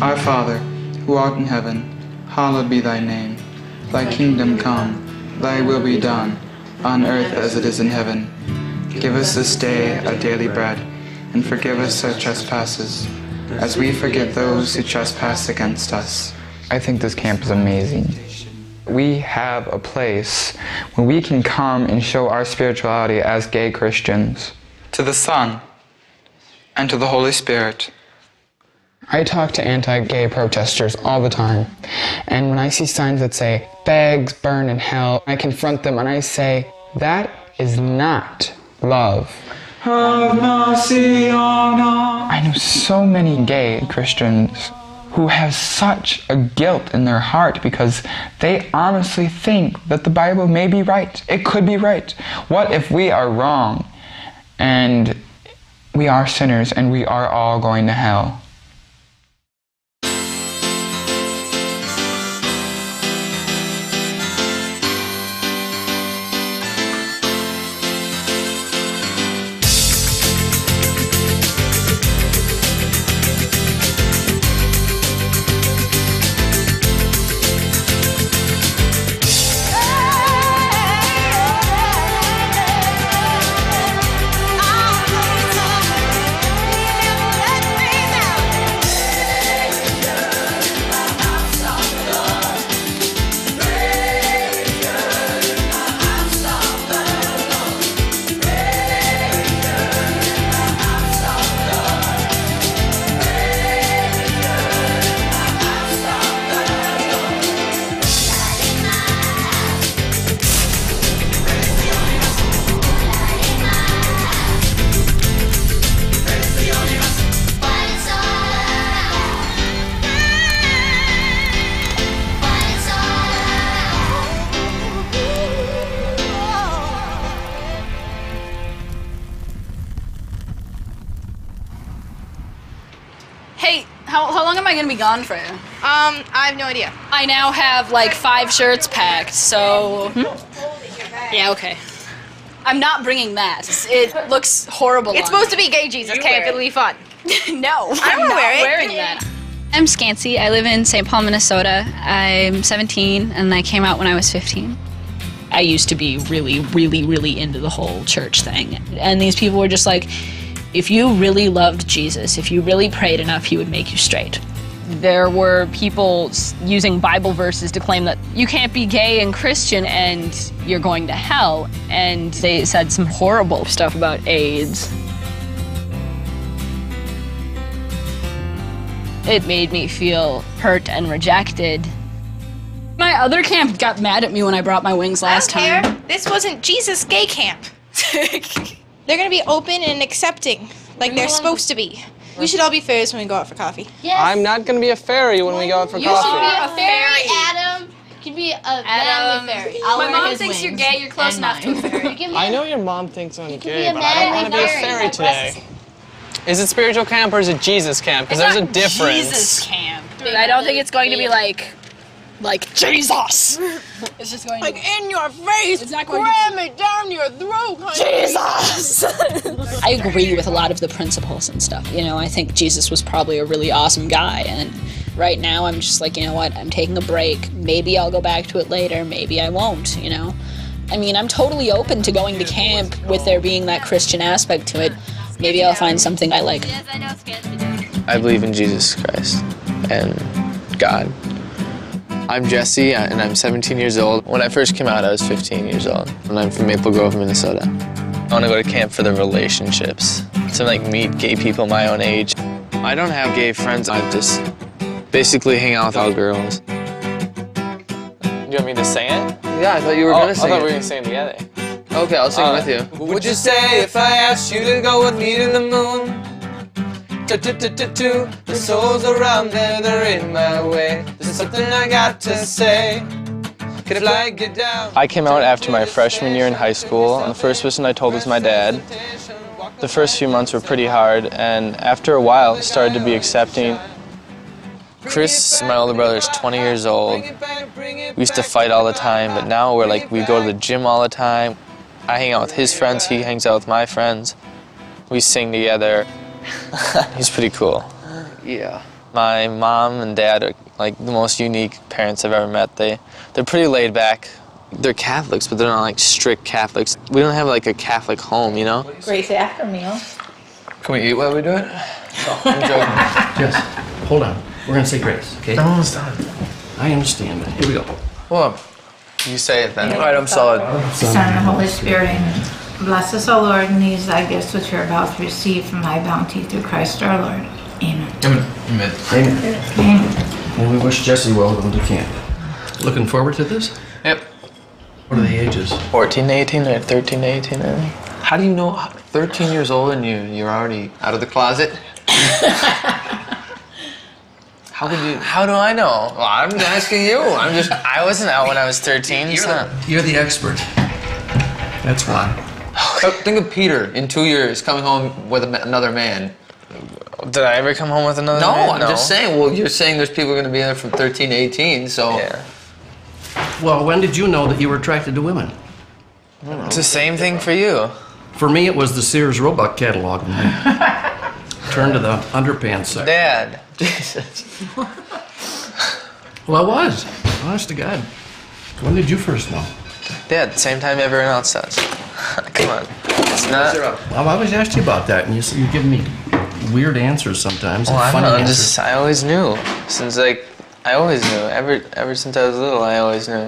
Our Father, who art in heaven, hallowed be thy name. Thy kingdom come, thy will be done, on earth as it is in heaven. Give us this day our daily bread, and forgive us our trespasses, as we forgive those who trespass against us. I think this camp is amazing. We have a place where we can come and show our spirituality as gay Christians. To the Son, and to the Holy Spirit. I talk to anti-gay protesters all the time, and when I see signs that say, "Bags burn in hell," I confront them and I say, that is not love. Have mercy on us. I know so many gay Christians who have such a guilt in their heart because they honestly think that the Bible may be right. It could be right. What if we are wrong and we are sinners and we are all going to hell? Hey, how long am I gonna be gone for? I have no idea. I now have like 5 shirts packed, so... Yeah, okay. I'm not bringing that. It looks horrible. It's supposed to be gay Jesus camp. It'll be fun. No, I'm not wearing that. I'm Scancy. I live in St. Paul, Minnesota. I'm 17, and I came out when I was 15. I used to be really into the whole church thing. And these people were just like, if you really loved Jesus, if you really prayed enough, he would make you straight. There were people using Bible verses to claim that you can't be gay and Christian and you're going to hell. And they said some horrible stuff about AIDS. It made me hurt hurt and rejected. My other camp got mad at me when I brought my wings last time. I don't care. This wasn't Jesus gay camp. They're gonna be open and accepting, like they're supposed to be. We should all be fairies when we go out for coffee. Yes. I'm not going to be a fairy when we go out for You coffee. should be a fairy, Adam. You can be a manly fairy. I'll My wear mom his thinks wings you're gay, you're close enough to a fairy. You can be I know your mom thinks I'm can gay, be a but I don't want to be a manly fairy fairy. today. Is it spiritual camp or is it Jesus camp? Because there's a difference. Jesus camp. I don't think it's going to be like Jesus. It's just going to be in your face, it's not going ram it down your throat, honey. Jesus. I agree with a lot of the principles and stuff. You know, I think Jesus was probably a really awesome guy. And right now I'm just like, you know what, I'm taking a break. Maybe I'll go back to it later. Maybe I won't, you know. I mean, I'm totally open to going to camp with there being that Christian aspect to it. Maybe I'll find something I like. Yes, I know Scancy. I believe in Jesus Christ and God. I'm Jesse, and I'm 17 years old. When I first came out, I was 15 years old, and I'm from Maple Grove, Minnesota. I want to go to camp for the relationships, to meet gay people my own age. I don't have gay friends. I just basically hang out with all girls. Do you want me to sing it? Yeah, I thought you were going to sing I thought we were it. going to sing it together. Okay, I'll sing with you. What would you say if I asked you to go with me to the moon? The souls around there, they're in my way. There's something I got to say. Could I get down? I came out after my freshman year in high school, and the first person I told was my dad. The first few months were pretty hard, and after a while, I started to be accepting. Chris, my older brother, is 20 years old. We used to fight all the time, but now we go to the gym all the time. I hang out with his friends, he hangs out with my friends. We sing together. He's pretty cool. Yeah. My mom and dad are like the most unique parents I've ever met. They're pretty laid back. They're Catholics, but they're not like strict Catholics. We don't have like a Catholic home, you know? Grace after meal. Can we eat while we do it? I'm joking. Jess, hold on. We're gonna say grace, okay? I'm almost done. I understand, but here we go. Well, you say it then. All right, I'm solid. Son and the Holy Spirit, amen. Bless us, O Lord, and these thy gifts which we are about to receive from thy bounty through Christ our Lord. Amen. Amen. Amen. Amen. And we wish Jesse welcome to camp. Looking forward to this? Yep. What are the ages? 14 to 18 or 13 to 18, I think. How do you know 13 years old and you're already out of the closet? How could you? How do I know? Well, I'm asking you. I wasn't out when I was 13. You're the expert. That's why. Think of Peter in 2 years coming home with another man. Did I ever come home with another man? No, I'm just saying. Well, you're saying there's people going to be there from 13 to 18, so. Yeah. Well, when did you know that you were attracted to women? It's the same thing for you. For me, it was the Sears Roebuck catalog. Turn to the underpants section. Dad. Jesus. Well, I was. Honest to God. When did you first know? Dad, same time everyone else does. Come on. It's not. Well, I've always asked you about that, and you give me weird answers sometimes. Well, I funny don't know. answers. I always knew. Since I always knew. Ever since I was little, I always knew.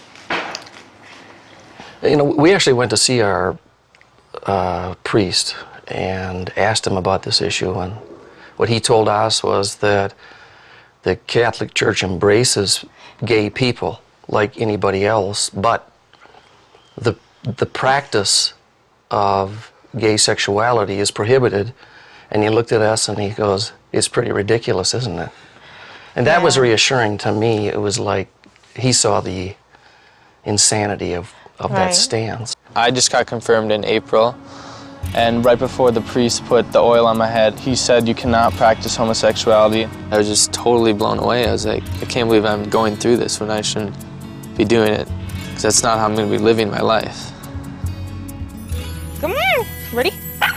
You know, we actually went to see our priest and asked him about this issue, and what he told us was that the Catholic Church embraces gay people like anybody else, but the practice of gay sexuality is prohibited. And he looked at us and he goes, "It's pretty ridiculous, isn't it?" And that was reassuring to me. It was like he saw the insanity of that stance. I just got confirmed in April, and right before the priest put the oil on my head, he said you cannot practice homosexuality. I was just totally blown away. I was like, I can't believe I'm going through this when I shouldn't be doing it, because that's not how I'm going to be living my life. Come on. Ready?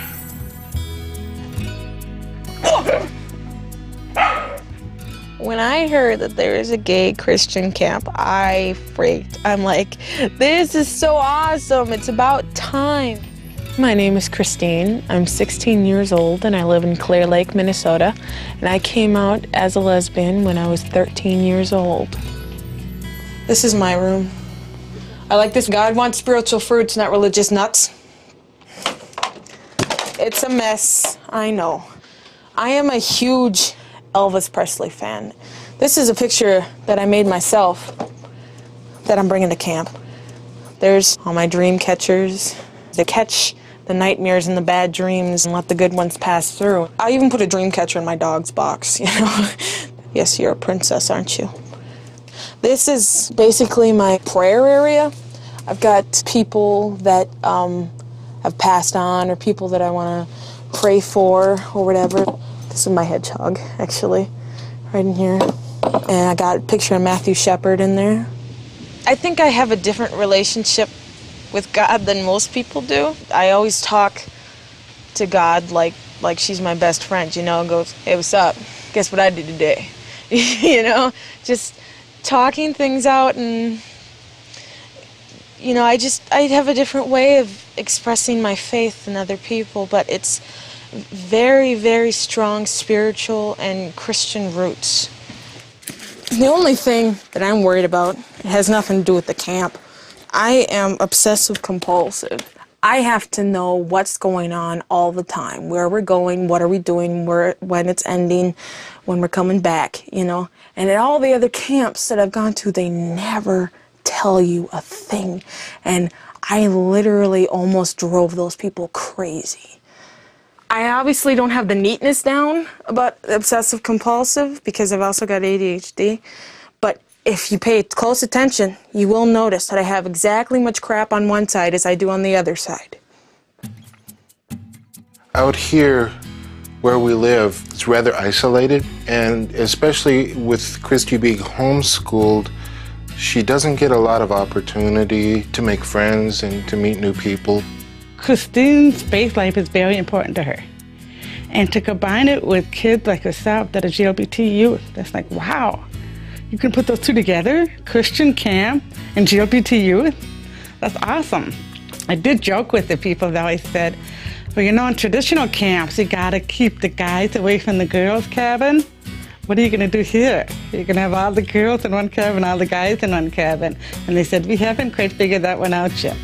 When I heard that there is a gay Christian camp, I freaked. I'm like, this is so awesome. It's about time. My name is Christine. I'm 16 years old and I live in Clear Lake, Minnesota. And I came out as a lesbian when I was 13 years old. This is my room. I like this. God wants spiritual fruits, not religious nuts. It's a mess, I know. I am a huge Elvis Presley fan. This is a picture that I made myself that I'm bringing to camp. There's all my dream catchers. They catch the nightmares and the bad dreams and let the good ones pass through. I even put a dream catcher in my dog's box, you know. Yes, you're a princess, aren't you? This is basically my prayer area. I've got people that have passed on or people that I want to pray for or whatever. This is my hedgehog, actually, right in here. And I got a picture of Matthew Shepard in there. I think I have a different relationship with God than most people do. I always talk to God like she's my best friend, you know, and goes, "Hey, what's up? Guess what I did today?" You know, just talking things out, and you know, I have a different way of expressing my faith than other people, but it's very, very strong spiritual and Christian roots. The only thing that I'm worried about, it has nothing to do with the camp. I am obsessive compulsive. I have to know what's going on all the time, where we're going, what are we doing, when it's ending, when we're coming back, you know. And at all the other camps that I've gone to, they never tell you a thing. And I literally almost drove those people crazy. I obviously don't have the neatness down about obsessive compulsive because I've also got ADHD. But if you pay close attention, you will notice that I have exactly much crap on one side as I do on the other side. Out here where we live, it's rather isolated, and especially with Christy being homeschooled, she doesn't get a lot of opportunity to make friends and to meet new people. Christine's faith life is very important to her. And to combine it with kids like yourself that are GLBT youth, that's like, wow. You can put those two together, Christian camp and GLBT youth. That's awesome. I did joke with the people though. I said, well, you know, in traditional camps, you gotta keep the guys away from the girls' cabin. What are you gonna do here? You're gonna have all the girls in one cabin, all the guys in one cabin. And they said, we haven't quite figured that one out yet.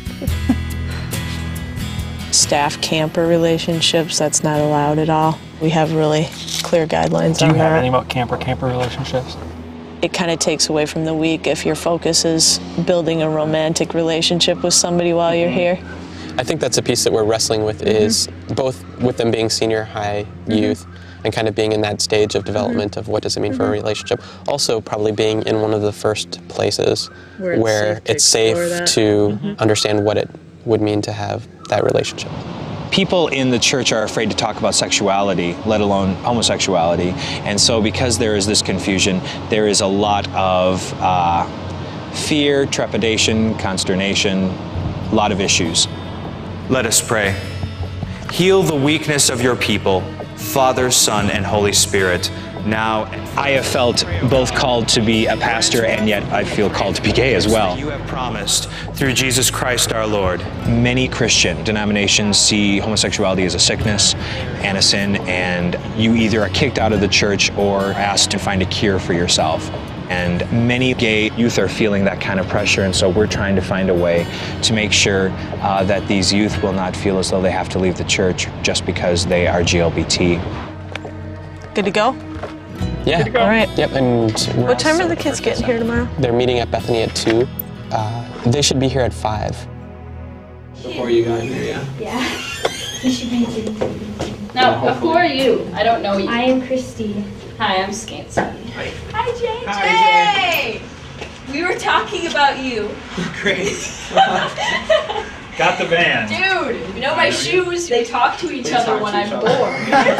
Staff-camper relationships, that's not allowed at all. We have really clear guidelines on that. Do you have any about camper-camper relationships? It kind of takes away from the week if your focus is building a romantic relationship with somebody while you're here. I think that's a piece that we're wrestling with is both with them being senior high youth and kind of being in that stage of development of what does it mean for a relationship. Also probably being in one of the first places where it's safe to understand what it would mean to have that relationship. People in the church are afraid to talk about sexuality, let alone homosexuality. And so because there is this confusion, there is a lot of fear, trepidation, consternation, a lot of issues. Let us pray. Heal the weakness of your people, Father, Son, and Holy Spirit. Now, I have felt both called to be a pastor and yet I feel called to be gay as well. You have promised through Jesus Christ our Lord. Many Christian denominations see homosexuality as a sickness and a sin, and you either are kicked out of the church or asked to find a cure for yourself. And many gay youth are feeling that kind of pressure, and so we're trying to find a way to make sure that these youth will not feel as though they have to leave the church just because they are GLBT. Good to go? Yeah. All right. Yep. And what time are the kids getting here tomorrow? They're meeting at Bethany at 2. They should be here at 5. Before you got here, yeah? Yeah. We should be doing. No, who are you? I don't know you. I am Christy. Hi, I'm Scancy. Hi, JJ. Hi, We were talking about you. Great. Got the van. Dude, you know my shoes, they talk to each other when I'm bored.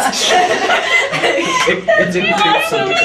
It didn't creep something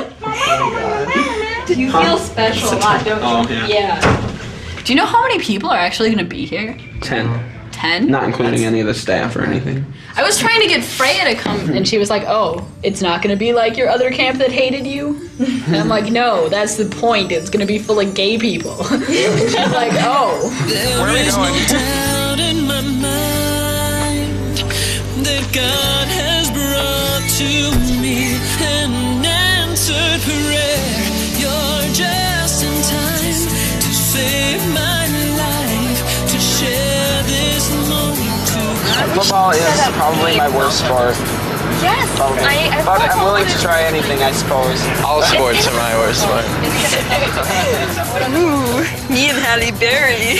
up. You feel special a lot, don't you? Oh, Yeah. Do you know how many people are actually going to be here? 10. 10? Not including any of the staff or anything. I was trying to get Freya to come, and she was like, oh, it's not going to be like your other camp that hated you? And I'm like, no, that's the point. It's going to be full of gay people. And she's like, oh. Where are we going? Doubt in my mind that God has brought to me an answered prayer. You're just in time to save my life, to share this moment. Football is probably my worst sport. Yes. But I'm willing to try anything, I suppose. All sports are my worst sport. Ooh, me and Halle Berry.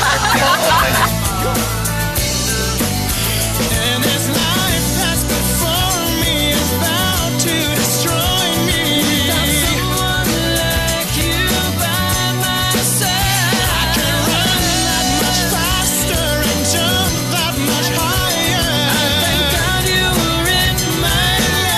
And as life that's before me is about to destroy me, without someone like you by my side, I can run that much faster and jump that much higher. I thank God you were in my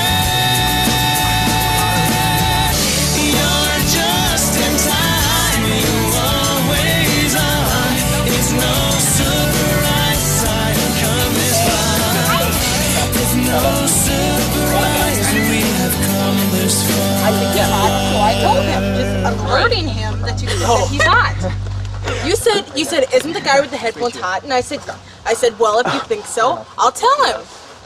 life. You're just in time, you always are. It's no surprise I have come this far. It's no surprise we have come this far. I think he's hot, so I told him, just alerting him that he's hot. You said, isn't the guy with the headphones hot? And I said, well, if you think so, I'll tell him.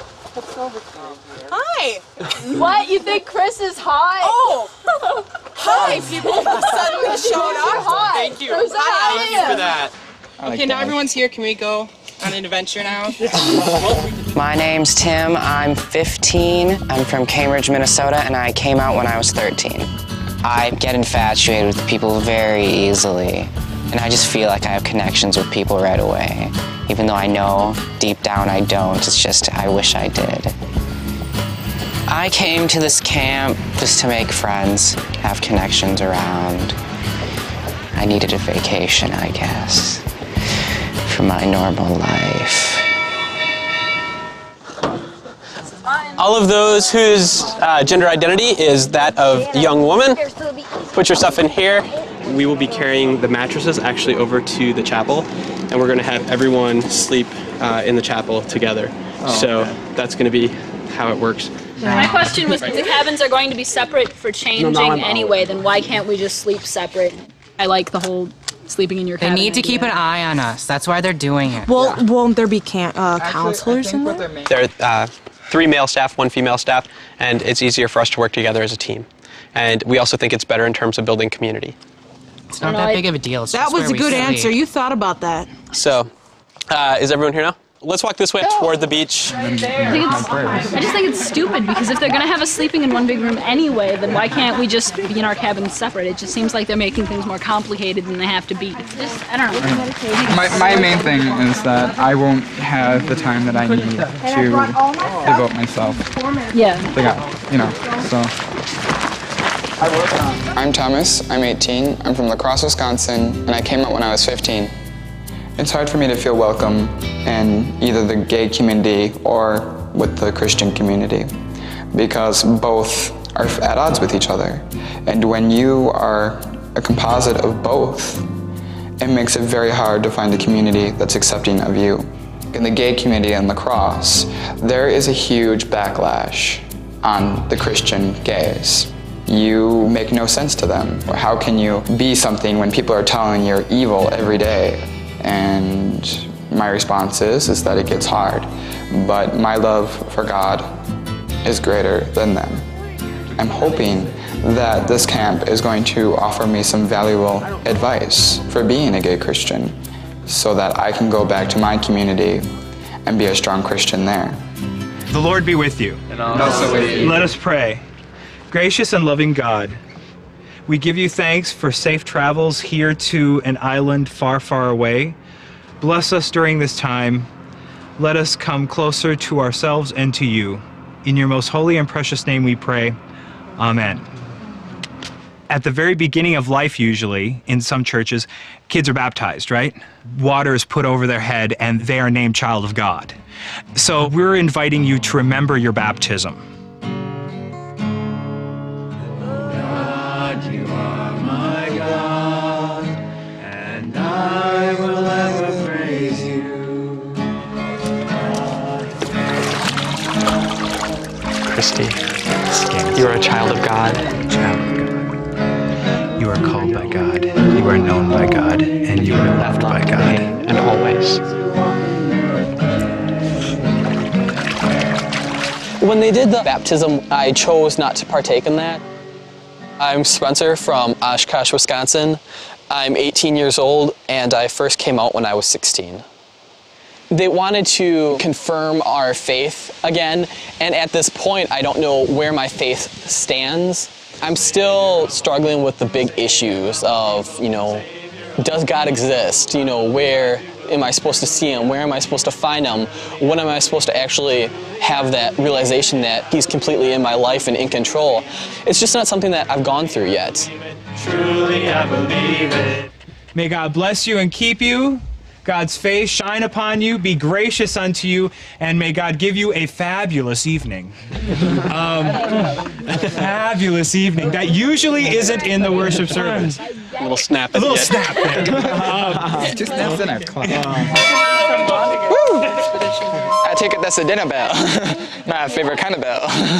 Hi. What? You think Chris is hot? Oh. Hi, people suddenly showed up. Hot. Thank you. So Thank you for that. Okay, now everyone's here. Can we go on an adventure now? My name's Tim. I'm 15. I'm from Cambridge, Minnesota, and I came out when I was 13. I get infatuated with people very easily, and I just feel like I have connections with people right away. Even though I know deep down I don't, it's just I wish I did. I came to this camp just to make friends, have connections around. I needed a vacation, I guess, from my normal life. All of those whose gender identity is that of young woman, put your stuff in here. We will be carrying the mattresses actually over to the chapel, and we're going to have everyone sleep in the chapel together. So that's going to be how it works. My question was, if the cabins are going to be separate for changing anyway, then why can't we just sleep separate? I like the whole sleeping in your They cabin need to keep an idea. eye on us. That's why they're doing it. Well, won't there be counselors in there? There are 3 male staff, 1 female staff, and it's easier for us to work together as a team. And we also think it's better in terms of building community. It's not that big of a deal. It's That just was where a we good sleep. answer. You thought about that. So, is everyone here now? Let's walk this way toward the beach. I just think it's stupid because if they're going to have us sleeping in one big room anyway, then why can't we just be in our cabins separate? It just seems like they're making things more complicated than they have to be. Just, I don't know. My main thing is that I won't have the time that I need to devote myself to God, you know, so. I'm Thomas, I'm 18, I'm from La Crosse, Wisconsin, and I came out when I was 15. It's hard for me to feel welcome in either the gay community or with the Christian community because both are at odds with each other. And when you are a composite of both, it makes it very hard to find a community that's accepting of you. In the gay community in La Crosse, there is a huge backlash on the Christian gays. You make no sense to them. How can you be something when people are telling you're evil every day? And my response is that it gets hard. But my love for God is greater than them. I'm hoping that this camp is going to offer me some valuable advice for being a gay Christian so that I can go back to my community and be a strong Christian there. The Lord be with you. And also with you. Let us pray. Gracious and loving God, we give you thanks for safe travels here to an island far, far away. Bless us during this time. Let us come closer to ourselves and to you. In your most holy and precious name we pray. Amen. At the very beginning of life, usually, in some churches, kids are baptized, right? Water is put over their head and they are named child of God. So we're inviting you to remember your baptism. God, you are my God, and I will ever praise you. Christy, you are a child of God. Child of God. You are called by God, you are known by God, and you are loved by God. And always. When they did the baptism, I chose not to partake in that. I'm Spencer from Oshkosh, Wisconsin. I'm 18 years old, and I first came out when I was 16. They wanted to confirm our faith again, and at this point, I don't know where my faith stands. I'm still struggling with the big issues of, does God exist? Where am I supposed to see him? Where am I supposed to find him? When am I supposed to actually have that realization that he's completely in my life and in control? It's just not something that I've gone through yet. Truly I believe it. May God bless you and keep you. God's face shine upon you, be gracious unto you, and may God give you a fabulous evening. A fabulous evening. That usually isn't in the worship service. A little snap. A little snap there. Just that's in our class. I take it that's a dinner bell. My favorite kind of bell.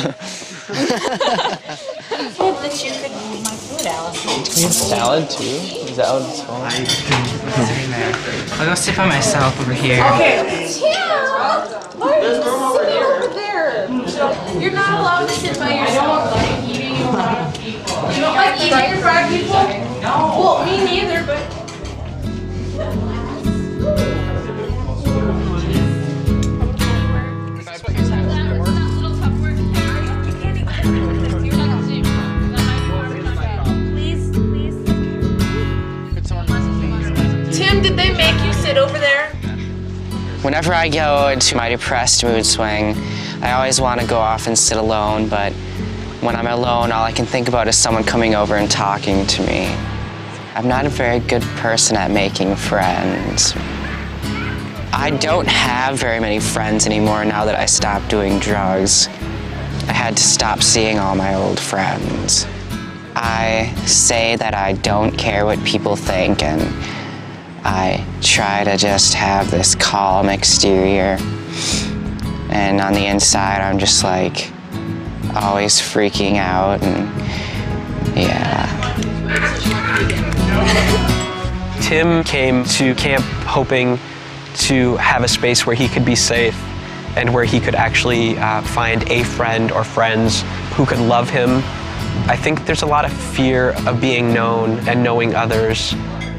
That you could eat my food, Allison. We have salad too? Is that what it's called? I'll go sit by myself over here. Okay. Tim! Why are you sitting over there? You're not allowed to sit by yourself. I don't like eating in front of people. You don't like eating in front of people? No. Well, me neither, but... Tim, did they make you sit over there? Whenever I go into my depressed mood swing, I always want to go off and sit alone, but when I'm alone, all I can think about is someone coming over and talking to me. I'm not a very good person at making friends. I don't have very many friends anymore now that I stopped doing drugs. I had to stop seeing all my old friends. I say that I don't care what people think, and I try to just have this calm exterior. And on the inside, I'm just like always freaking out, and yeah. Tim came to camp hoping to have a space where he could be safe and where he could actually find a friend or friends who could love him. I think there's a lot of fear of being known and knowing others.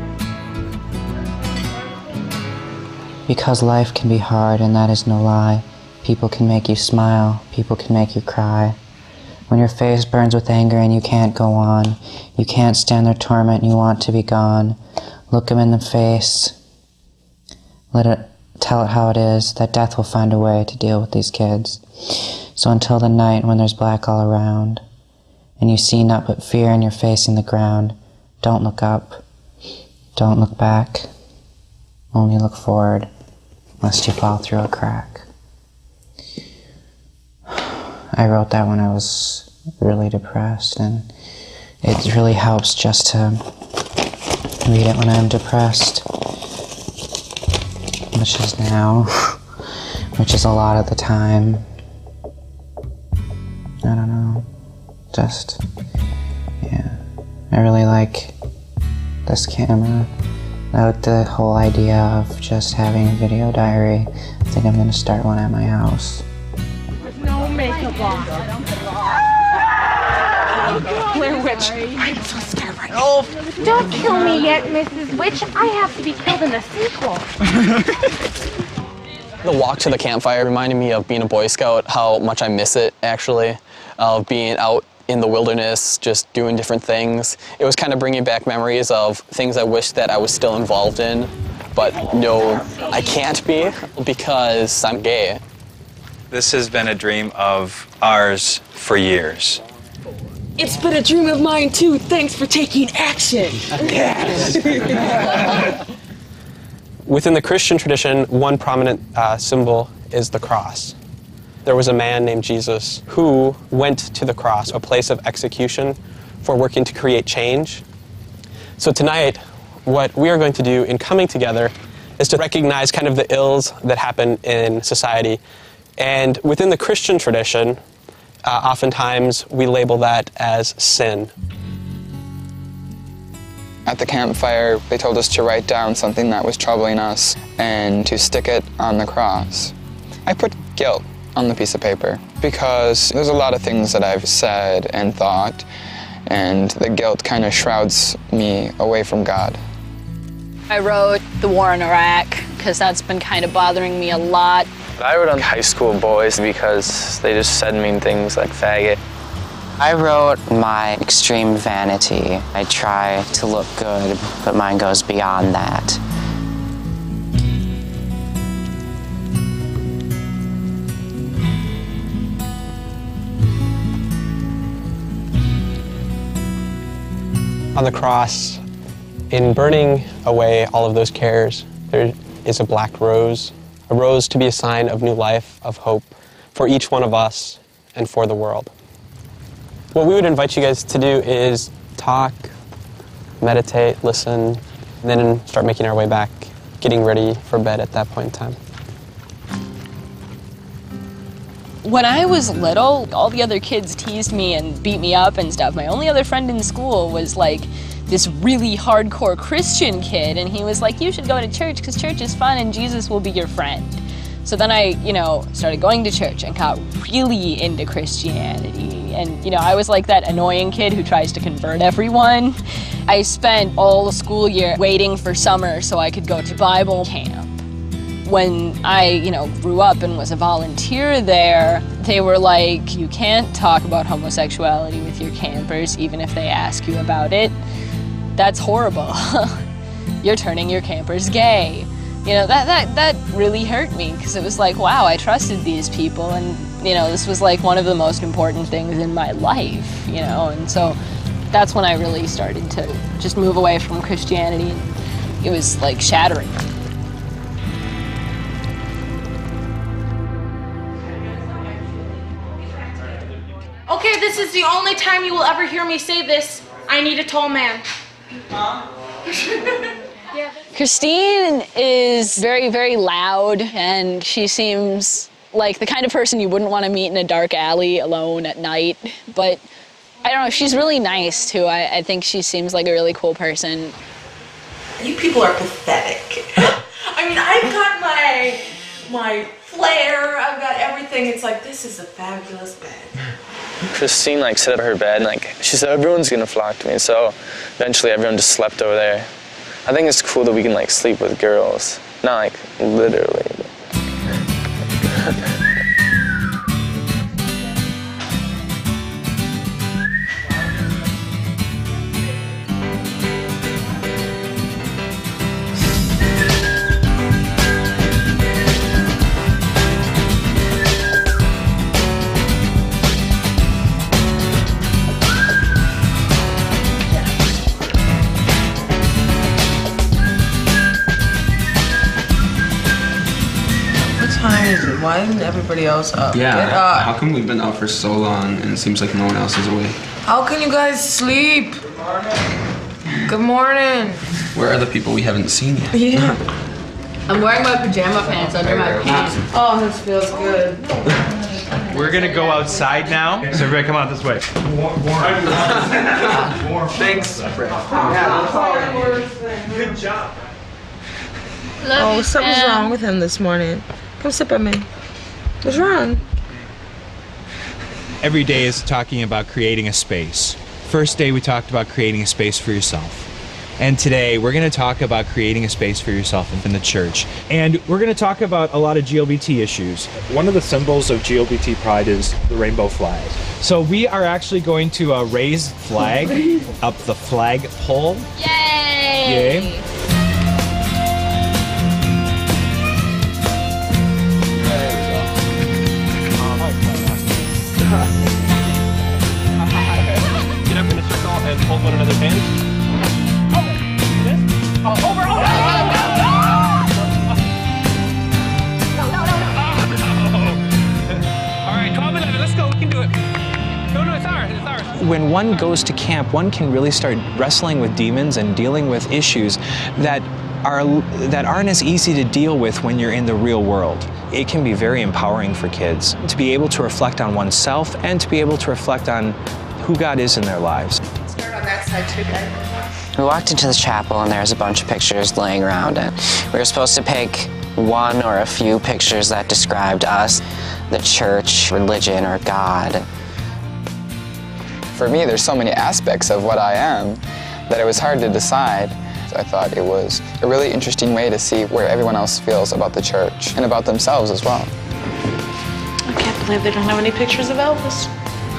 Because life can be hard, and that is no lie. People can make you smile, people can make you cry. When your face burns with anger and you can't go on, you can't stand their torment and you want to be gone, look them in the face. Tell it how it is, that death will find a way to deal with these kids. So until the night when there's black all around, and you see naught but fear and you're facing the ground, don't look up, don't look back, only look forward, lest you fall through a crack. I wrote that when I was really depressed, and it really helps just to read it when I'm depressed, which is now, which is a lot of the time. I don't know, just, yeah. I really like this camera. I like the whole idea of just having a video diary. I think I'm gonna start one at my house. No makeup on. Blair Witch. I'm so scared right now. Oh, don't kill me yet, Mrs. Witch. I have to be killed in the sequel. The walk to the campfire reminded me of being a Boy Scout, how much I miss it, actually, of being out in the wilderness, just doing different things. It was kind of bringing back memories of things I wish that I was still involved in, but no, I can't be because I'm gay. This has been a dream of ours for years. It's been a dream of mine too. Thanks for taking action. Yes. Within the Christian tradition, one prominent symbol is the cross. There was a man named Jesus who went to the cross, a place of execution, for working to create change. So tonight, what we are going to do in coming together is to recognize kind of the ills that happen in society. And within the Christian tradition, oftentimes we label that as sin. At the campfire, they told us to write down something that was troubling us and to stick it on the cross. I put guilt on the piece of paper because there's a lot of things that I've said and thought, and the guilt kind of shrouds me away from God. I wrote the war in Iraq because that's been kind of bothering me a lot. I wrote on high school boys because they just said mean things like faggot. I wrote my extreme vanity. I try to look good, but mine goes beyond that. On the cross, in burning away all of those cares, there is a black rose. A rose to be a sign of new life, of hope, for each one of us and for the world. What we would invite you guys to do is talk, meditate, listen, and then start making our way back, getting ready for bed at that point in time. When I was little, all the other kids teased me and beat me up and stuff. My only other friend in school was like this really hardcore Christian kid, and he was like, you should go to church because church is fun and Jesus will be your friend. So then I, started going to church and got really into Christianity. And, I was like that annoying kid who tries to convert everyone. I spent all the school year waiting for summer so I could go to Bible camp. When I, grew up and was a volunteer there, they were like, you can't talk about homosexuality with your campers even if they ask you about it. That's horrible. You're turning your campers gay. That really hurt me because it was like, wow, I trusted these people and, this was like one of the most important things in my life, and so that's when I really started to just move away from Christianity. It was like shattering. Okay, this is the only time you will ever hear me say this. I need a tall man. Christine is very, very loud, and she seems like the kind of person you wouldn't want to meet in a dark alley alone at night, but I don't know, she's really nice too. I think she seems like a really cool person. You people are pathetic. I mean, I've got my flair, I've got everything. It's like, this is a fabulous bed. Christine like set up her bed and like she said everyone's gonna flock to me, so eventually everyone just slept over there. I think it's cool that we can like sleep with girls. Not like literally. Why isn't everybody else up? Yeah, Get up. how come we've been up for so long and it seems like no one else is awake? How can you guys sleep? Good morning. Where are the people we haven't seen yet? Yeah. I'm wearing my pajama pants under my pants. Oh, this feels good. We're gonna go outside now, so everybody come out this way. Thanks. Good job. Oh, something's wrong with him this morning. Come sit by me. What's wrong? Every day is talking about creating a space. First day we talked about creating a space for yourself. And today we're going to talk about creating a space for yourself in the church. And we're going to talk about a lot of GLBT issues. One of the symbols of GLBT pride is the rainbow flag. So we are actually going to raise flag up the flag pole. Yay! Yay. Get up in a circle and hold one another's hands. Over. All right, 12 and 11, let's go, we can do it. No, it's ours, it's ours. When one goes to camp, one can really start wrestling with demons and dealing with issues that aren't as easy to deal with when you're in the real world. It can be very empowering for kids to be able to reflect on oneself and to be able to reflect on who God is in their lives. Start on that side too, guys. We walked into the chapel and there was a bunch of pictures laying around it. We were supposed to pick one or a few pictures that described us, the church, religion, or God. For me, there's so many aspects of what I am that it was hard to decide. I thought it was a really interesting way to see where everyone else feels about the church and about themselves as well. I can't believe they don't have any pictures of Elvis.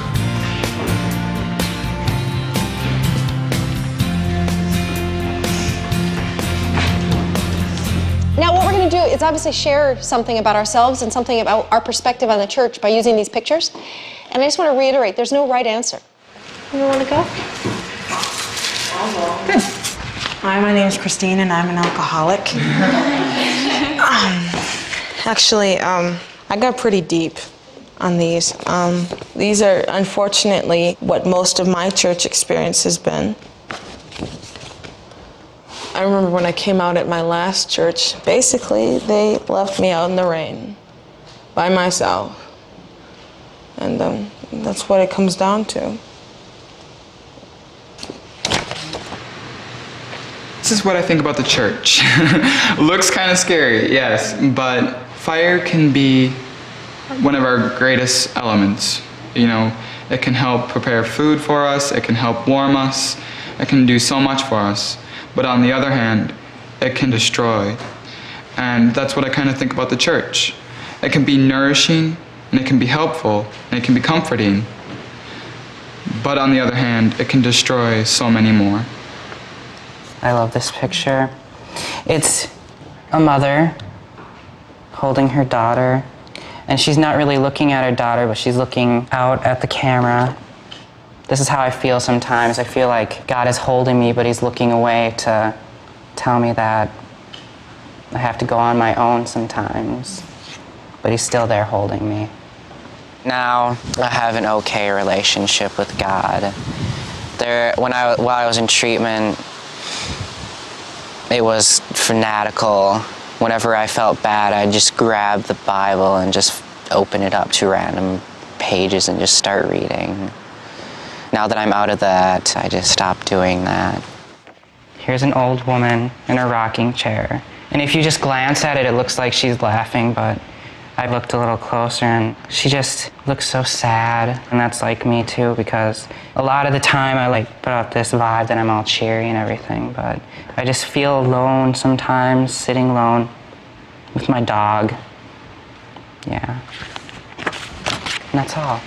Now what we're going to do is obviously share something about ourselves and something about our perspective on the church by using these pictures. And I just want to reiterate, there's no right answer. You want to go? Good. Hi, my name is Christine and I'm an alcoholic. I got pretty deep on these. These are unfortunately what most of my church experience has been. I remember when I came out at my last church, basically they left me out in the rain by myself. And that's what it comes down to. This is what I think about the church. Looks kind of scary, yes, but fire can be one of our greatest elements. You know, it can help prepare food for us, it can help warm us, it can do so much for us. But on the other hand, it can destroy. And that's what I kind of think about the church. It can be nourishing, and it can be helpful, and it can be comforting. But on the other hand, it can destroy so many more. I love this picture. It's a mother holding her daughter, and she's not really looking at her daughter, but she's looking out at the camera. This is how I feel sometimes. I feel like God is holding me, but he's looking away to tell me that I have to go on my own sometimes. But he's still there holding me. Now I have an okay relationship with God. While I was in treatment, it was fanatical. Whenever I felt bad, I'd just grab the Bible and just open it up to random pages and just start reading. Now that I'm out of that, I just stopped doing that. Here's an old woman in a rocking chair. And if you just glance at it, it looks like she's laughing, but I looked a little closer and she just looks so sad. And that's like me too, because a lot of the time I like put out this vibe that I'm all cheery and everything, but I just feel alone sometimes, sitting alone with my dog. Yeah. And that's all.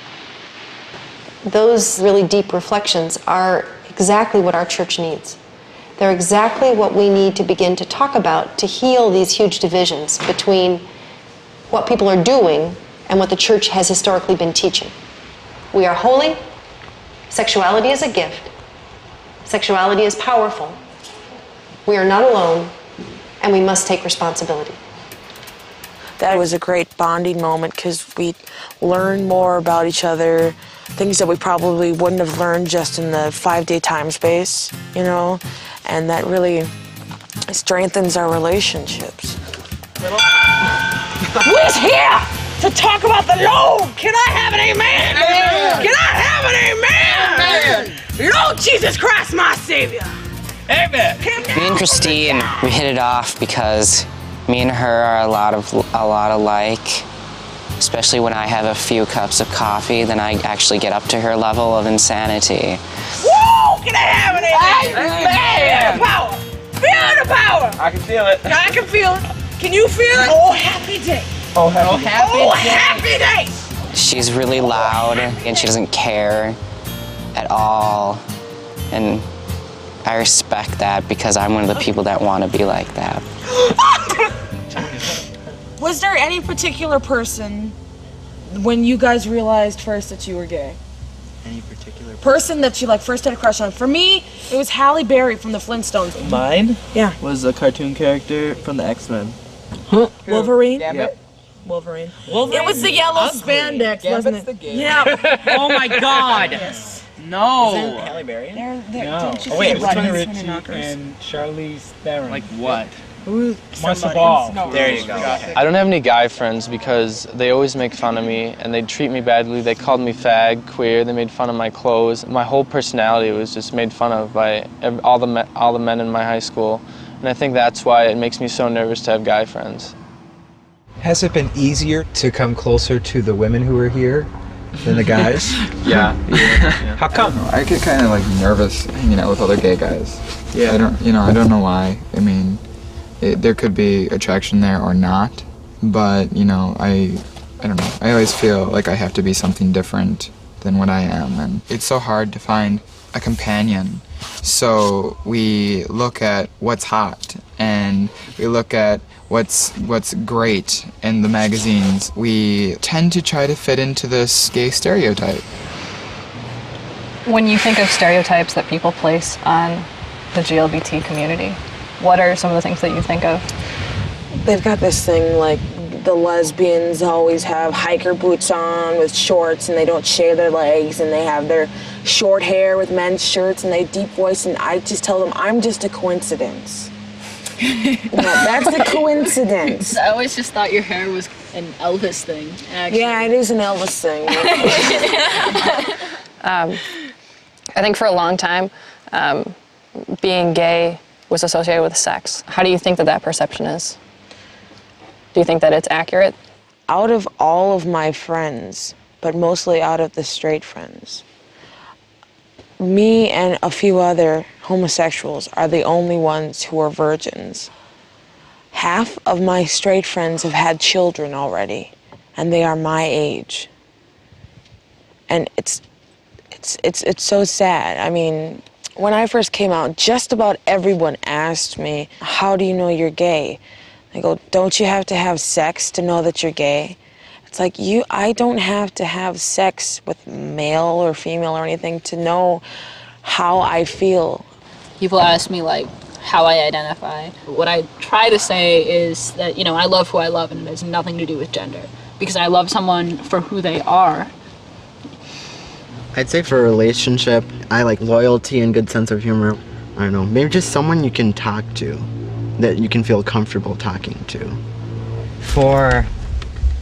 Those really deep reflections are exactly what our church needs. They're exactly what we need to begin to talk about to heal these huge divisions between what people are doing and what the church has historically been teaching. We are holy. Sexuality is a gift. Sexuality is powerful. We are not alone, and we must take responsibility. That was a great bonding moment because we learned more about each other, things that we probably wouldn't have learned just in the 5-day time space, you know, and that really strengthens our relationships. Who's here to talk about the Lord? Can I have an amen? Amen. Can I have an amen? Amen. Lord Jesus Christ, my Savior. Amen. Me and Christine, we hit it off because me and her are a lot alike. Especially when I have a few cups of coffee, then I actually get up to her level of insanity. Woo! Can I have an amen? Feel the power. Feel the power. I can feel it. I can feel it. Can you feel it? Oh, happy day. Oh, happy day. Oh, happy day. She's really loud and she doesn't care at all. And I respect that because I'm one of the people that want to be like that. Was there any particular person when you guys realized first that you were gay? Any particular Person that you like first had a crush on? For me, it was Halle Berry from the Flintstones. Mine? Yeah. Was a cartoon character from the X-Men. Wolverine? Yep. Wolverine. Wolverine. It was the yellow Ugly. spandex, Gambit's wasn't it? the gay. Yeah. Oh my God. Yes. No. Isn't Halle Berry? No. Don't you Oh wait, see it was Tony Rodney's Ritchie Knockers? and Charlize Theron. Like what? Marcia Ball. There you go. I don't have any guy friends because they always make fun of me and they treat me badly. They called me fag, queer, they made fun of my clothes. My whole personality was just made fun of by all the men in my high school. And I think that's why it makes me so nervous to have guy friends. Has it been easier to come closer to the women who are here than the guys? Yeah. How come? I get kind of like nervous hanging out with other gay guys. Yeah. I don't know why. I mean, there could be attraction there or not, but I don't know. I always feel like I have to be something different than what I am, and it's so hard to find a companion. So we look at what's hot, and we look at what's great in the magazines. We tend to try to fit into this gay stereotype. When you think of stereotypes that people place on the GLBT community, what are some of the things that you think of? They've got this thing like the lesbians always have hiker boots on with shorts and they don't shave their legs and they have their short hair with men's shirts and they deep voice, and I just tell them I'm just a coincidence. That's a coincidence. I always just thought your hair was an Elvis thing, actually. Yeah, it is an Elvis thing. I think for a long time, being gay was associated with sex. How do you think that perception is? Do you think that it's accurate? Out of all of my friends, but mostly out of the straight friends, me and a few other homosexuals are the only ones who are virgins. Half of my straight friends have had children already, and they are my age. And it's so sad. I mean, when I first came out, just about everyone asked me, how do you know you're gay? I go, don't you have to have sex to know that you're gay? It's like, I don't have to have sex with male or female or anything to know how I feel. People ask me, like, how I identify. What I try to say is that, I love who I love, and it has nothing to do with gender. Because I love someone for who they are. I'd say for a relationship, I like loyalty and good sense of humor. I don't know, maybe just someone you can talk to, that you can feel comfortable talking to. For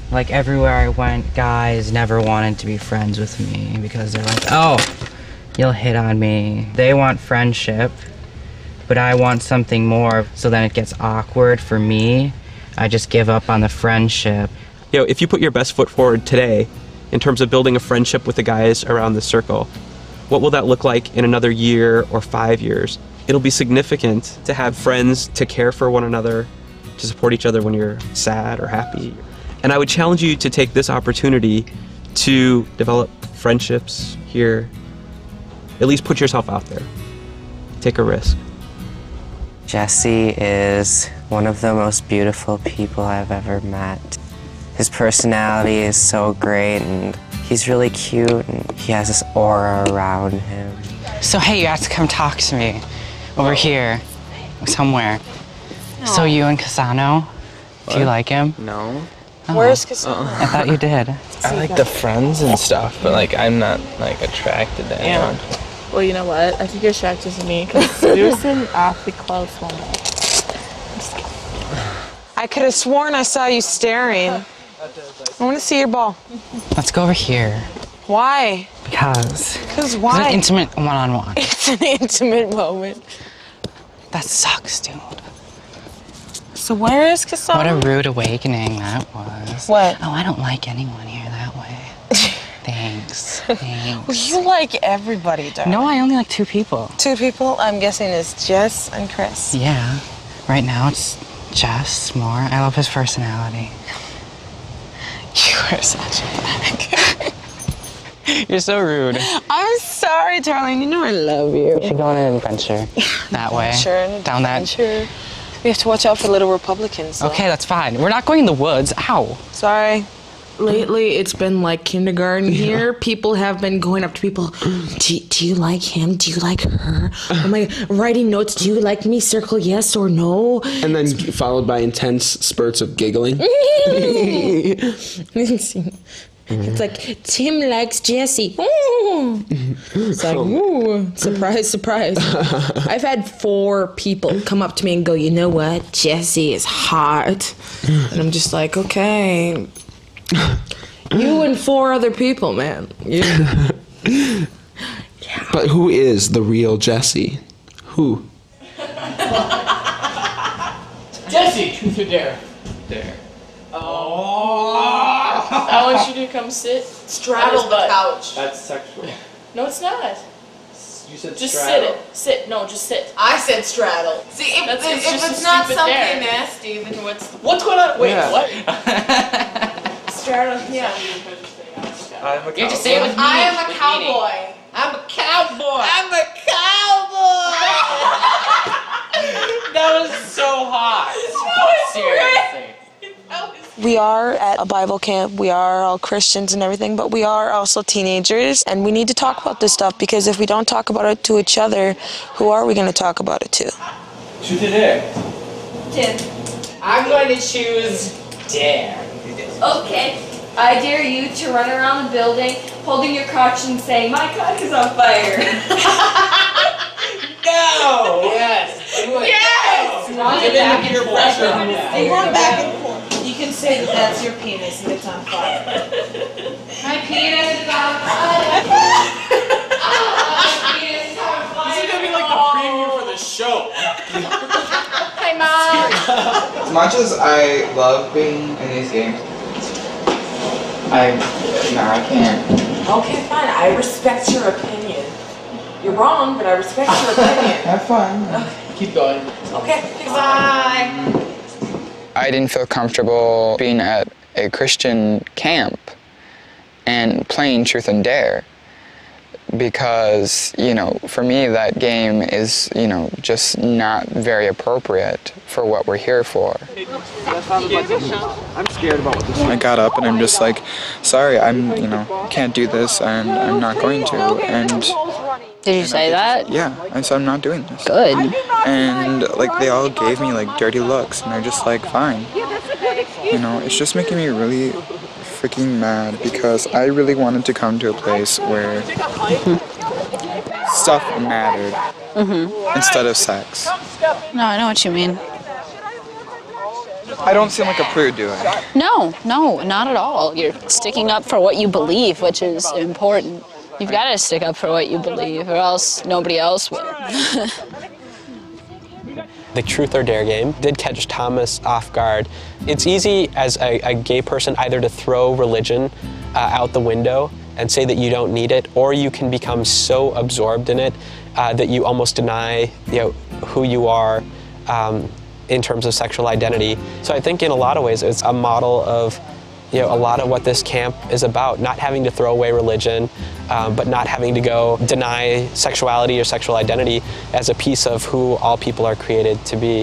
Like everywhere I went, guys never wanted to be friends with me because they're like, oh, you'll hit on me. They want friendship, but I want something more, so then it gets awkward for me. I just give up on the friendship. You know, if you put your best foot forward today in terms of building a friendship with the guys around the circle, what will that look like in another year or 5 years? It'll be significant to have friends, to care for one another, to support each other when you're sad or happy. And I would challenge you to take this opportunity to develop friendships here. At least put yourself out there. Take a risk. Jesse is one of the most beautiful people I've ever met. His personality is so great, and he's really cute, and he has this aura around him. So hey, you have to come talk to me over here, somewhere. So you and Cassano, do you like him? No. Oh. Where's Cassano? I thought you did. I like the friends and stuff, but like I'm not like attracted to anyone. Well, you know what? I think you're attracted to me because we were sitting awfully close one day. I could have sworn I saw you staring. I want to see your ball. Let's go over here. Why? Because. Because why? It's an intimate one-on-one. It's an intimate moment. That sucks, dude. So where is Cassano? What a rude awakening that was. What? Oh, I don't like anyone here that way. Thanks. Thanks. Well, you like everybody, darling. No, I only like 2 people. 2 people? I'm guessing it's Jess and Chris. Yeah. Right now it's Jess more. I love his personality. You are such a bag. You're so rude. I'm sorry, darling. You know I love you. We should go on an adventure. That way. Sure. Down that. Sure. We have to watch out for little Republicans. Though. Okay, that's fine. We're not going in the woods. Ow. Sorry. Lately, it's been like kindergarten here. People have been going up to people. Do you like him? Do you like her? I'm like writing notes. Do you like me? Circle yes or no. And then followed by intense spurts of giggling. It's like Tim likes Jesse. It's like, ooh, surprise, surprise. I've had 4 people come up to me and go, you know what? Jesse is hot. And I'm just like, okay. You and 4 other people, man. Yeah. But who is the real Jesse? Who? Jesse, truth or dare? Dare. Oh! I want you to come sit. Straddle the couch. That's sexual. No, it's not. You said Just straddle. sit. No, just sit. I said straddle. See, if That's- if just it's a not stupid something dare. nasty, then What's going on? Wait, Yeah. what? straddle? Yeah. I'm a You have to say it with I am a with cowboy. I'm a cowboy. I'm a cowboy. That was so hot. Seriously. We are at a Bible camp. We are all Christians and everything, but we are also teenagers, and we need to talk about this stuff because if we don't talk about it to each other, who are we going to talk about it to? Truth or dare? Tim. I'm going to choose dare. Okay. I dare you to run around the building holding your crotch and saying, my cock is on fire. No! Yes! Do it. Yes! Give it peer pressure on that. We're going back and forth. You can say that that's your penis and it's on fire. My penis is on fire. My penis is on fire. This is gonna be like the preview for the show. Hey, Mom. As much as I love being in these games, I can't. Okay, fine. I respect your opinion. You're wrong, but I respect your opinion. Have fun. Keep going. Okay, bye. I didn't feel comfortable being at a Christian camp and playing Truth and Dare because, you know, for me that game is, you know, just not very appropriate for what we're here for. I'm scared about what this is. I got up and I'm just like, sorry, can't do this and I'm not going to. And Did you say that? yeah, I said I'm not doing this. Good. And like they all gave me like dirty looks and they're just like, fine. You know, it's just making me really freaking mad because I really wanted to come to a place where stuff mattered instead of sex. No, I know what you mean. I don't seem like a prude, do I? No, not at all. You're sticking up for what you believe, which is important. You've got to stick up for what you believe, or else nobody else will. The truth or dare game did catch Thomas off guard. It's easy as a gay person either to throw religion out the window and say that you don't need it, or you can become so absorbed in it that you almost deny, who you are in terms of sexual identity. So I think in a lot of ways it's a model of a lot of what this camp is about, not having to throw away religion, but not having to go deny sexuality or sexual identity as a piece of who all people are created to be.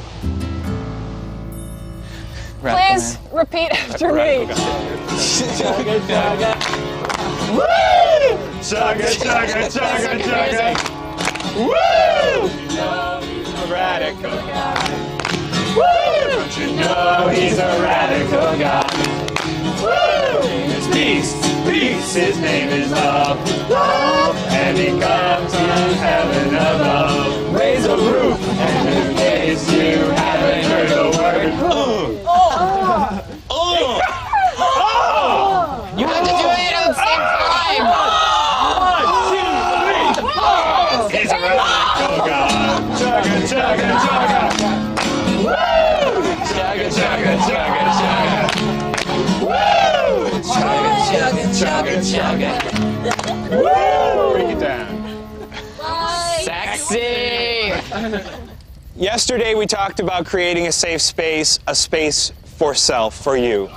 Please repeat after me. Chugga, chugga. Woo! Chugga, chugga, chugga, chugga. Woo! You know he's a radical guy. Woo! Don't you know he's a radical guy? Woo! His name is peace, peace. His name is love, love. And he comes from heaven above. Raise a roof, and in case you haven't heard the word, You have to do it at the same time. 1, 2, 3. He's a radical god. Chugga, chugga, chugga. Woo! Chugga, chugga, chugga, chugga. Woo! Chugga, chugga, chugga, chugga. Woo! Break it down. Sexy. Yesterday we talked about creating a safe space, a space for self, for you.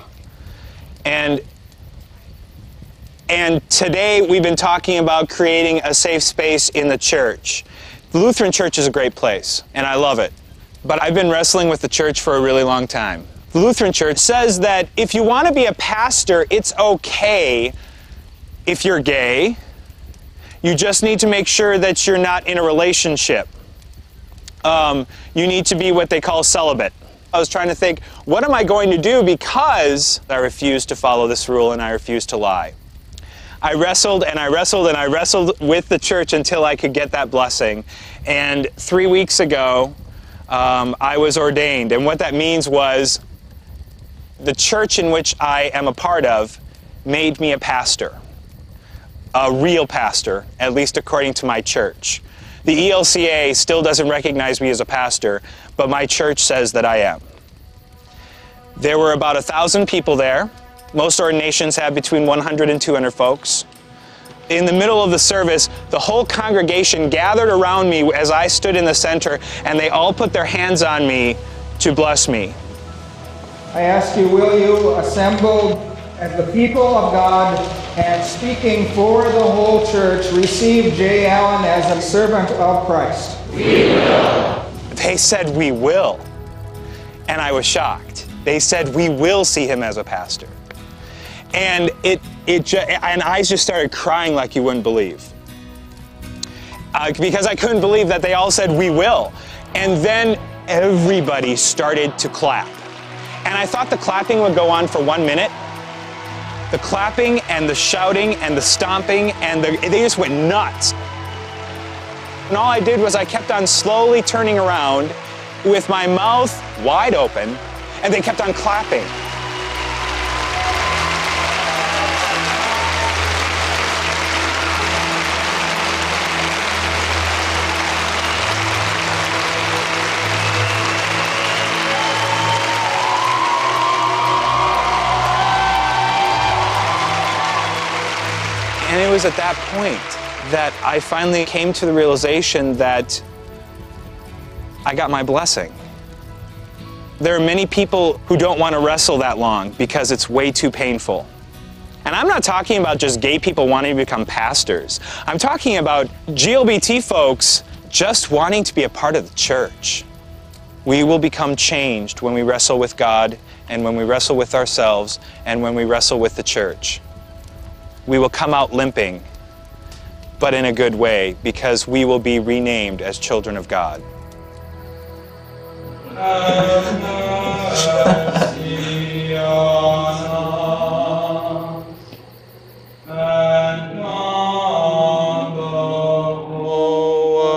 And today we've been talking about creating a safe space in the church. The Lutheran Church is a great place, and I love it. But I've been wrestling with the church for a really long time. The Lutheran Church says that if you want to be a pastor, it's okay if you're gay. You just need to make sure that you're not in a relationship. You need to be what they call celibate. I was trying to think, what am I going to do, because I refuse to follow this rule and I refuse to lie. I wrestled and I wrestled and I wrestled with the church until I could get that blessing. And 3 weeks ago, I was ordained. And what that means was the church in which I am a part of made me a pastor. A real pastor, at least according to my church. The ELCA still doesn't recognize me as a pastor, but my church says that I am. There were about 1,000 people there. Most ordinations have between 100 and 200 folks. In the middle of the service, the whole congregation gathered around me as I stood in the center, and they all put their hands on me to bless me. I ask you, will you assemble as the people of God and speaking for the whole church, receive Jay Allen as a servant of Christ? We will. They said, we will. And I was shocked. They said, we will see him as a pastor. And and I just started crying like you wouldn't believe. Because I couldn't believe that they all said, we will. And then everybody started to clap. And I thought the clapping would go on for 1 minute. The clapping and the shouting and the stomping, and they just went nuts. And all I did was I kept on slowly turning around with my mouth wide open, and they kept on clapping. And it was at that point that I finally came to the realization that I got my blessing. There are many people who don't want to wrestle that long because it's way too painful. And I'm not talking about just gay people wanting to become pastors. I'm talking about GLBT folks just wanting to be a part of the church. We will become changed when we wrestle with God, and when we wrestle with ourselves, and when we wrestle with the church. We will come out limping, but in a good way, because we will be renamed as children of God.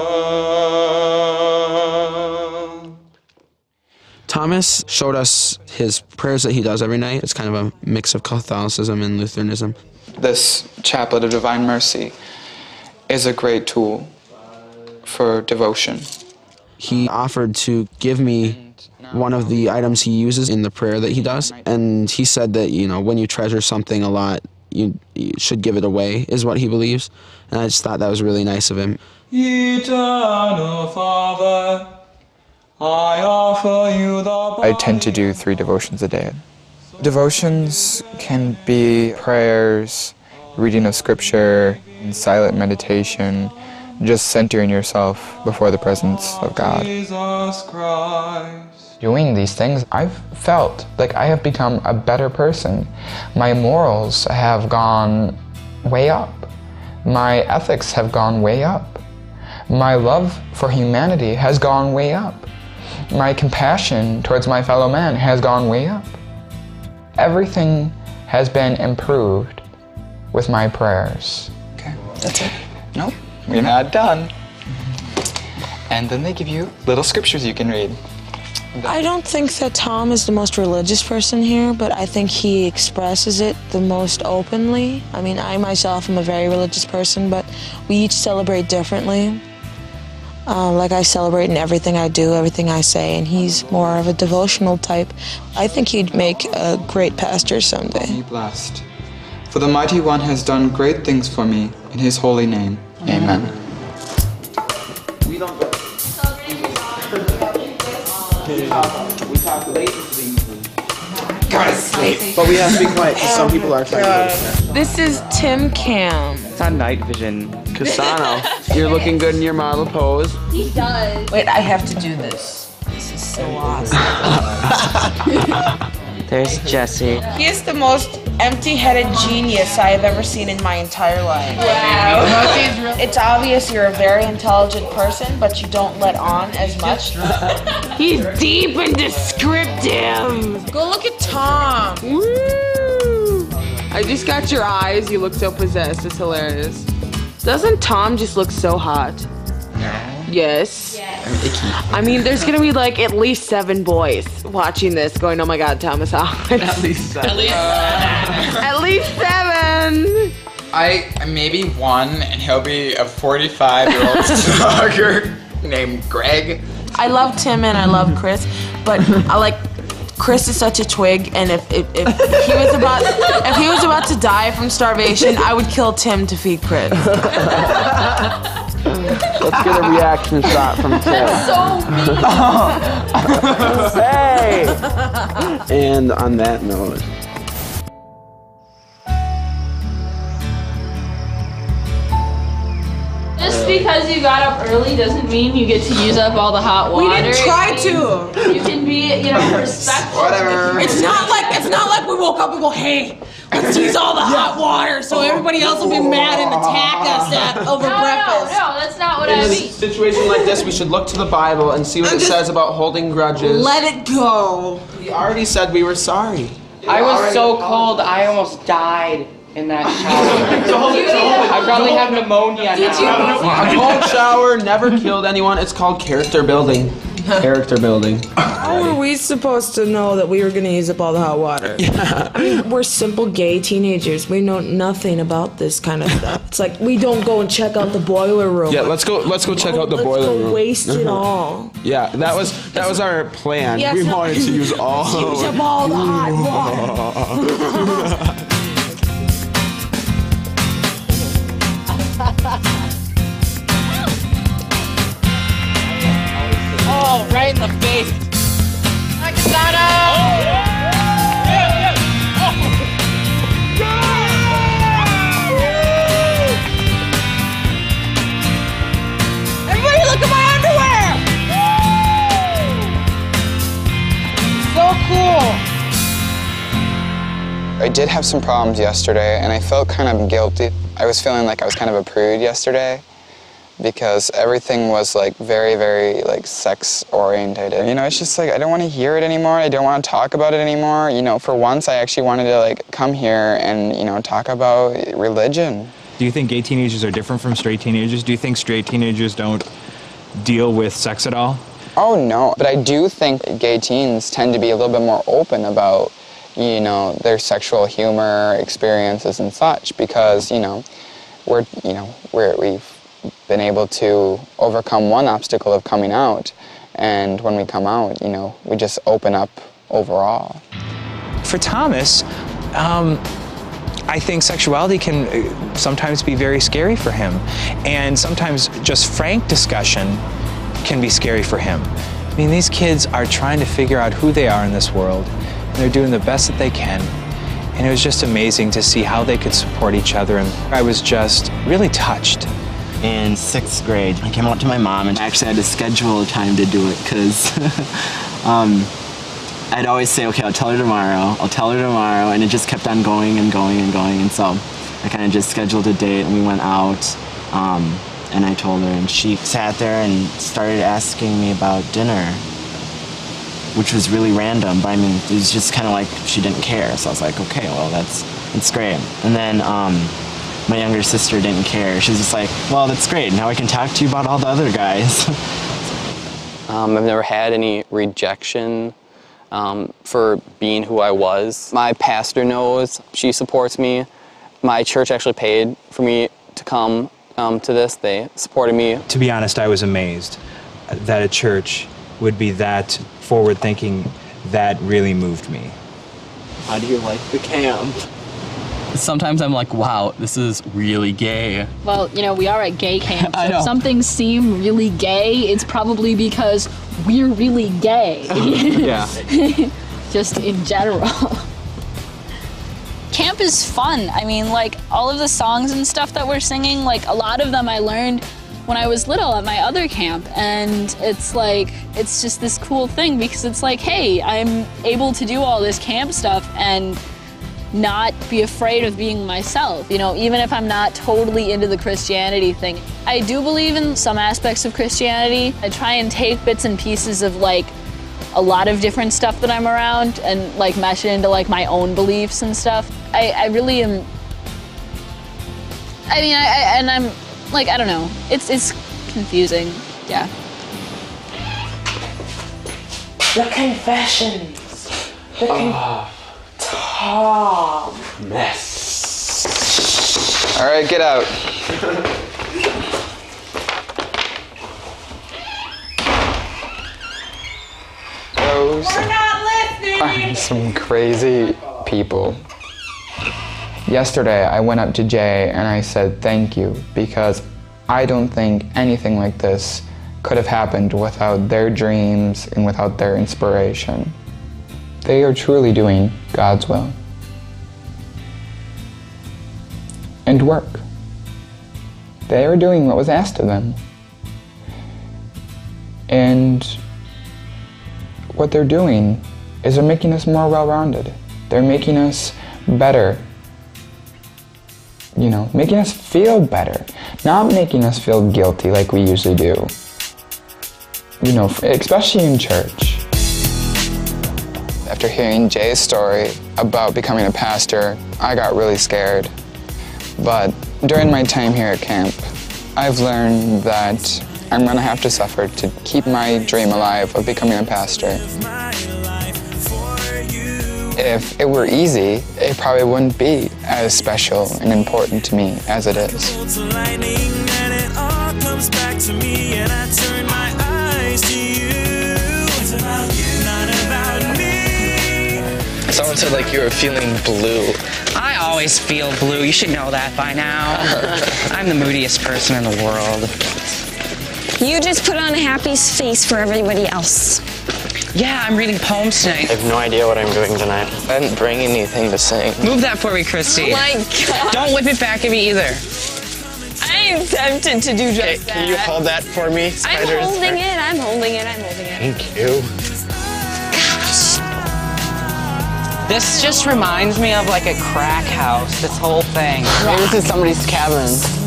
Thomas showed us his prayers that he does every night. It's kind of a mix of Catholicism and Lutheranism. This Chaplet of Divine Mercy is a great tool for devotion. He offered to give me one of the items he uses in the prayer that he does, and he said that, you know, when you treasure something a lot, you should give it away, is what he believes, and I just thought that was really nice of him. Eternal Father, I offer you the... I tend to do 3 devotions a day. Devotions can be prayers, reading of scripture, silent meditation, just centering yourself before the presence of God. Jesus Christ. Doing these things, I've felt like I have become a better person. My morals have gone way up. My ethics have gone way up. My love for humanity has gone way up. My compassion towards my fellow man has gone way up. Everything has been improved with my prayers. Okay, that's it. Nope, we're not done. And then they give you little scriptures you can read. I don't think that Tom is the most religious person here, but I think he expresses it the most openly. I mean, I myself am a very religious person, but we each celebrate differently. Like I celebrate in everything I do, everything I say, and he's more of a devotional type. I think he'd make a great pastor someday. Be blessed. For the Mighty One has done great things for me in his holy name. Amen. We don't go. We talk late into the evening. Gotta sleep. But we have to be quiet because some people are trying to go to sleep. This is Tim Cam. It's on night vision. Casano, you're looking good in your model pose. He does. Wait, I have to do this. This is so awesome. There's Jesse. He is the most empty-headed genius I have ever seen in my entire life. Wow. It's obvious you're a very intelligent person, but you don't let on as much. He's deep and descriptive. Go look at Tom. Woo! I just got your eyes. You look so possessed. It's hilarious. Doesn't Tom just look so hot? No. Yes. I'm icky. I mean, there's gonna be like at least 7 boys watching this going, oh my god, Tom is hot. At least 7. At least 7! Maybe 1, and he'll be a 45-year-old stalker named Greg. I love Tim and I love Chris, but I like Chris is such a twig, and if he was about to die from starvation, I would kill Tim to feed Chris. Let's get a reaction shot from Tim. So mean. Hey! And on that note. Just because you got up early doesn't mean you get to use up all the hot water. We didn't try to. You can be, respectful. Whatever. It's not like we woke up and go, hey, let's use all the hot water so everybody else will be mad and attack us over breakfast. No, that's not what In I a mean. situation like this, we should look to the Bible and see what it says about holding grudges. Let it go. We already said we were sorry. I was so cold, I almost died in that shower. I probably have pneumonia now. A cold shower never killed anyone. It's called character building. Character building. How were we supposed to know that we were going to use up all the hot water? Yeah. I mean, we're simple gay teenagers. We know nothing about this kind of stuff. It's like we don't go and check out the boiler room. Yeah, let's go check out the boiler room. Let's go waste it all. Yeah, that was our plan. Yeah, we wanted to use all. Use up all the hot water. Oh, right in the face. Hi, Casano! Everybody look at my underwear! So cool. I did have some problems yesterday, and I felt kind of guilty. I was feeling like I was kind of a prude yesterday because everything was like very, very like sex orientated. You know, it's just like I don't want to hear it anymore. I don't want to talk about it anymore. You know, for once I actually wanted to like come here and, you know, talk about religion. Do you think gay teenagers are different from straight teenagers? Do you think straight teenagers don't deal with sex at all? Oh no, but I do think gay teens tend to be a little bit more open about, you know, their sexual humor experiences and such, because, you know, we've been able to overcome one obstacle of coming out, and when we come out, you know, we just open up overall. For Thomas, I think sexuality can sometimes be very scary for him, and sometimes just frank discussion can be scary for him. I mean, these kids are trying to figure out who they are in this world, and they're doing the best that they can, and it was just amazing to see how they could support each other, and I was just really touched. In 6th grade, I came out to my mom, and I actually had to schedule a time to do it, because I'd always say, okay, I'll tell her tomorrow, and it just kept on going and going and going, and so I kind of just scheduled a date, and we went out, and I told her, and she sat there and started asking me about dinner, which was really random, but I mean, it was just kind of like she didn't care, so I was like, okay, well, that's great. And then my younger sister didn't care. She was just like, well, that's great, now I can talk to you about all the other guys. I've never had any rejection for being who I was. My pastor knows, she supports me. My church actually paid for me to come to this. They supported me. To be honest, I was amazed that a church would be that forward-thinking. That really moved me. How do you like the camp? Sometimes I'm like, wow, this is really gay. Well, you know, we are at gay camp, so I know. if something seem really gay, it's probably because we're really gay. Yeah. Just in general. Camp is fun. I mean, like, all of the songs and stuff that we're singing, like, a lot of them I learned when I was little at my other camp, and it's like, it's just this cool thing, because it's like, hey, I'm able to do all this camp stuff and not be afraid of being myself, you know, even if I'm not totally into the Christianity thing. I do believe in some aspects of Christianity. I try and take bits and pieces of, like, a lot of different stuff that I'm around and, like, mesh it into, like, my own beliefs and stuff. I really am, I mean, and I'm, like, I don't know, it's confusing, yeah. The confessions. Tom. Mess. All right, get out. Those We're not listening. are some crazy people. Yesterday, I went up to Jay and I said thank you, because I don't think anything like this could have happened without their dreams and without their inspiration. They are truly doing God's will. And work. They are doing what was asked of them. And what they're doing is they're making us more well-rounded. They're making us better. You know, making us feel better. Not making us feel guilty like we usually do. You know, especially in church. After hearing Jay's story about becoming a pastor, I got really scared. But during my time here at camp, I've learned that I'm gonna have to suffer to keep my dream alive of becoming a pastor. If it were easy, it probably wouldn't be as special and important to me as it is. Someone said like you were feeling blue. I always feel blue. You should know that by now. I'm the moodiest person in the world. You just put on a happy face for everybody else. Yeah, I'm reading poems tonight. I have no idea what I'm doing tonight. I didn't bring anything to sing. Move that for me, Christy. Oh my God. Don't whip it back at me either. I am tempted to do just that. Can you hold that for me, I'm Spiders? holding it. I'm holding it. I'm holding it. Thank you. This just reminds me of like a crack house, this whole thing. Maybe this is somebody's cabin.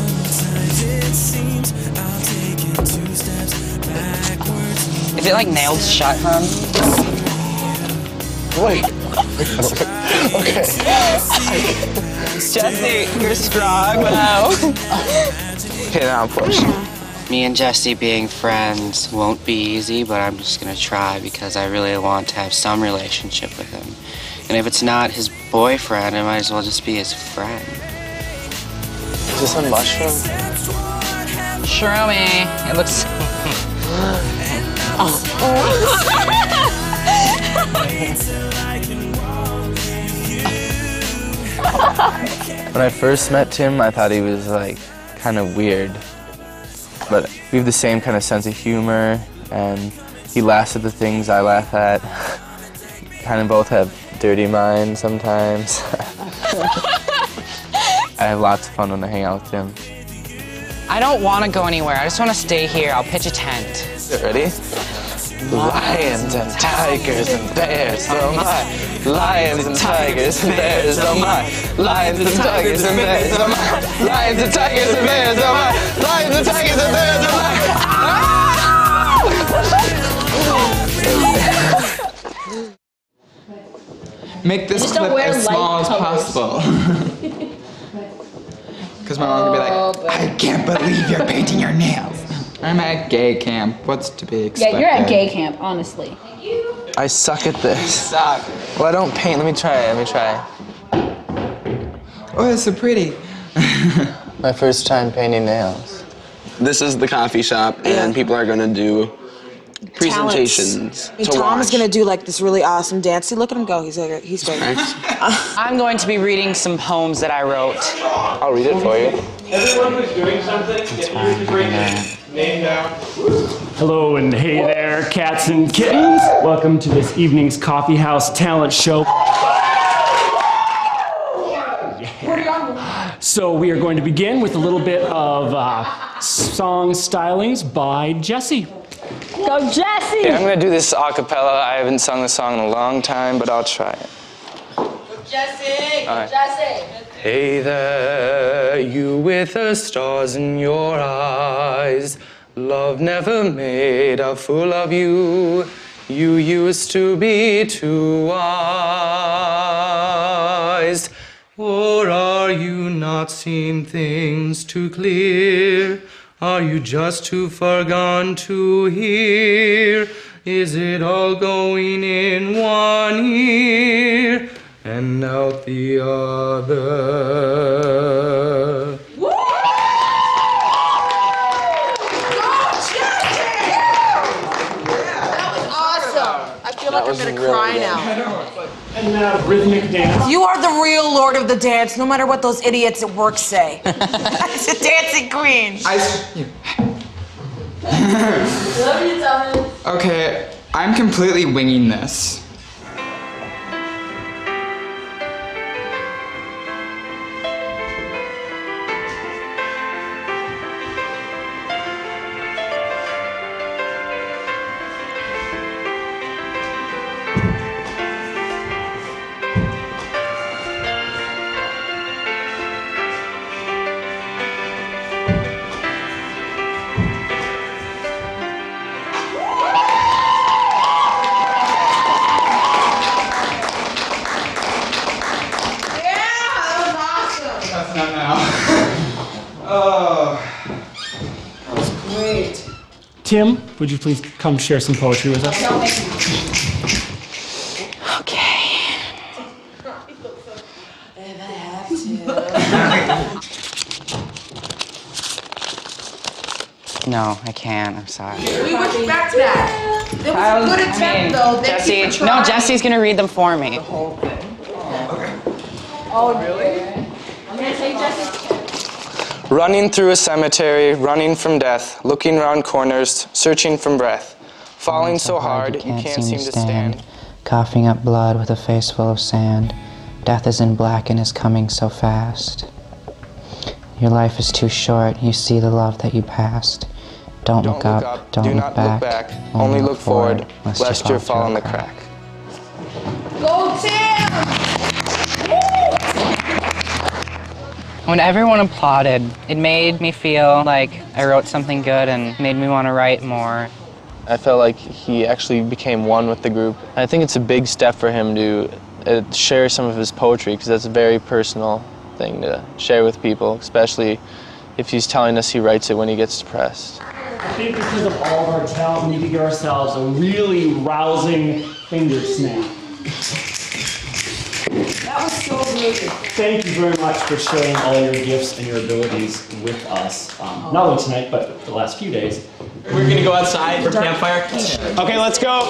Is it like nailed shut, hon? Wait. Okay. Jesse, you're strong. Wow. Okay, now push. Me and Jesse being friends won't be easy, but I'm just gonna try because I really want to have some relationship with him. And if it's not his boyfriend, it might as well just be his friend. Is this a mushroom? Shroomy. It looks. When I first met Tim, I thought he was like kind of weird, but we have the same kind of sense of humor, and he laughs at the things I laugh at. Kind of both have dirty minds sometimes. I have lots of fun when I hang out with Tim. I don't want to go anywhere. I just want to stay here. I'll pitch a tent. Ready? Lions and tigers and bears, oh my. Lions and tigers and bears, oh my. Lions and tigers and bears, oh my. Lions and tigers and bears, oh my. Lions and tigers and bears, oh my. Make this Just don't clip wear as small light as colors. possible. Because my mom would be like, I can't believe you're painting your nails. I'm at gay camp. What's to be expected? Yeah, you're at gay camp, honestly. I suck at this. Well, I don't paint. Let me try. Oh, it's so pretty. My first time painting nails. This is the coffee shop, and people are gonna do presentations And to Tom's watch. gonna do like this really awesome dance. See, look at him go. He's great. I'm going to be reading some poems that I wrote. I'll read it for you. Everyone who's doing something, can you bring your name down? Hello and hey there, cats and kittens. Welcome to this evening's Coffee House Talent Show. Yeah. So we are going to begin with a little bit of song stylings by Jesse. Go Jesse! Okay, I'm gonna do this a cappella. I haven't sung this song in a long time, but I'll try it. Jesse! All right. Jesse! Hey there, you with the stars in your eyes. Love never made a fool of you. You used to be too wise. Or are you not seeing things too clear? Are you just too far gone to hear? Is it all going in one ear and out the other? Awesome. I feel like I'm gonna cry now. And now rhythmic dance. You are the real lord of the dance, no matter what those idiots at work say. It's a dancing queen. Love you, Thomas. Okay, I'm completely winging this. Tim, would you please come share some poetry with us? No, I can't. I'm sorry. We went back to that. It was a good attempt, though. Thank you for Jesse, trying. no, Jesse's gonna read them for me. Oh, really? I'm gonna take Jesse's. Running through a cemetery, running from death, looking round corners, searching for breath. Falling so hard, you can't seem to stand. Coughing up blood with a face full of sand. Death is in black and is coming so fast. Your life is too short, you see the love that you passed. Don't look up, don't do look not back, look back, only look forward, lest you fall in the crack. Go, Tim! When everyone applauded, it made me feel like I wrote something good and made me want to write more. I felt like he actually became one with the group. I think it's a big step for him to share some of his poetry, because that's a very personal thing to share with people, especially if he's telling us he writes it when he gets depressed. I think because of all of our talent, we need to give ourselves a really rousing finger snap. That was so good. Thank you very much for sharing all your gifts and your abilities with us. Not only tonight, but the last few days. We're going to go outside for campfire. Okay, let's go.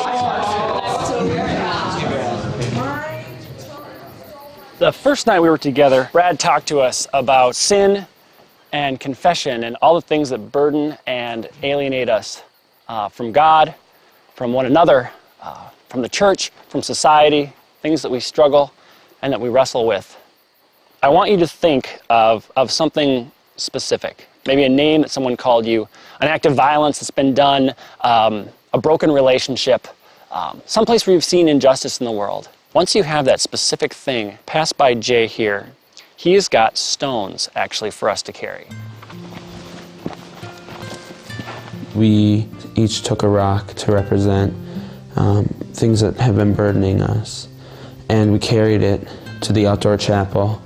The first night we were together, Brad talked to us about sin and confession and all the things that burden and alienate us from God, from one another, from the church, from society, things that we struggle and that we wrestle with. I want you to think of something specific, maybe a name that someone called you, an act of violence that's been done, a broken relationship, someplace where you've seen injustice in the world. Once you have that specific thing, pass by Jay here. He's got stones, actually, for us to carry. We each took a rock to represent things that have been burdening us, and we carried it to the outdoor chapel.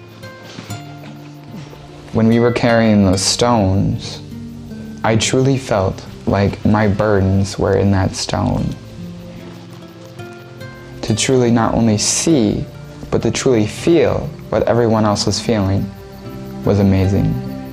When we were carrying those stones, I truly felt like my burdens were in that stone. To truly not only see, but to truly feel what everyone else was feeling was amazing.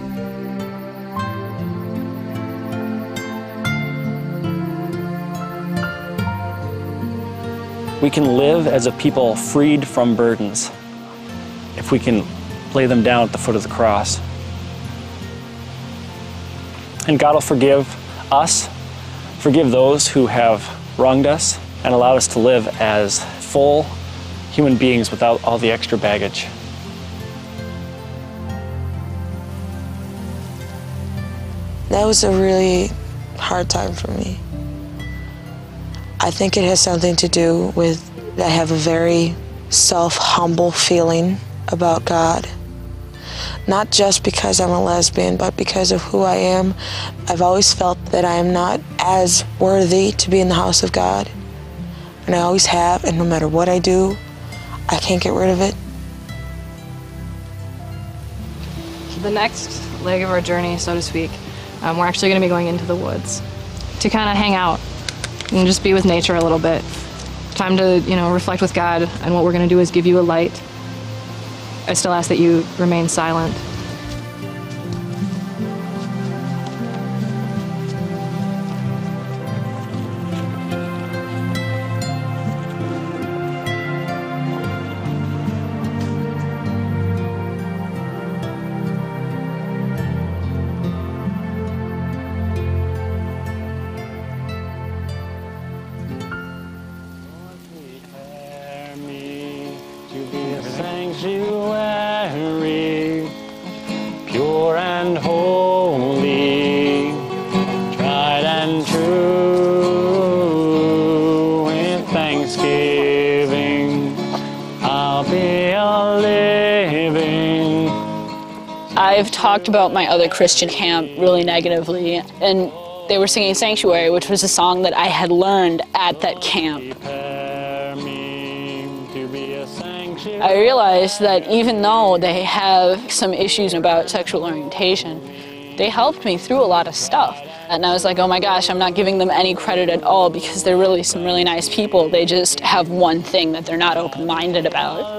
We can live as a people freed from burdens if we can lay them down at the foot of the cross. And God will forgive us, forgive those who have wronged us, and allow us to live as full human beings without all the extra baggage. That was a really hard time for me. I think it has something to do with I have a very self-humble feeling about God. Not just because I'm a lesbian, but because of who I am. I've always felt that I am not as worthy to be in the house of God. And I always have, and no matter what I do, I can't get rid of it. The next leg of our journey, so to speak, we're actually going to be going into the woods to kind of hang out and just be with nature a little bit. Time to, reflect with God, and what we're going to do is give you a light. I still ask that you remain silent. Sanctuary, pure and holy, tried and true, with thanksgiving, I'll be a living. I've talked about my other Christian camp really negatively, and they were singing Sanctuary, which was a song that I had learned at that camp. I realized that even though they have some issues about sexual orientation, they helped me through a lot of stuff. And I was like, oh my gosh, I'm not giving them any credit at all because they're really some really nice people. They just have one thing that they're not open-minded about.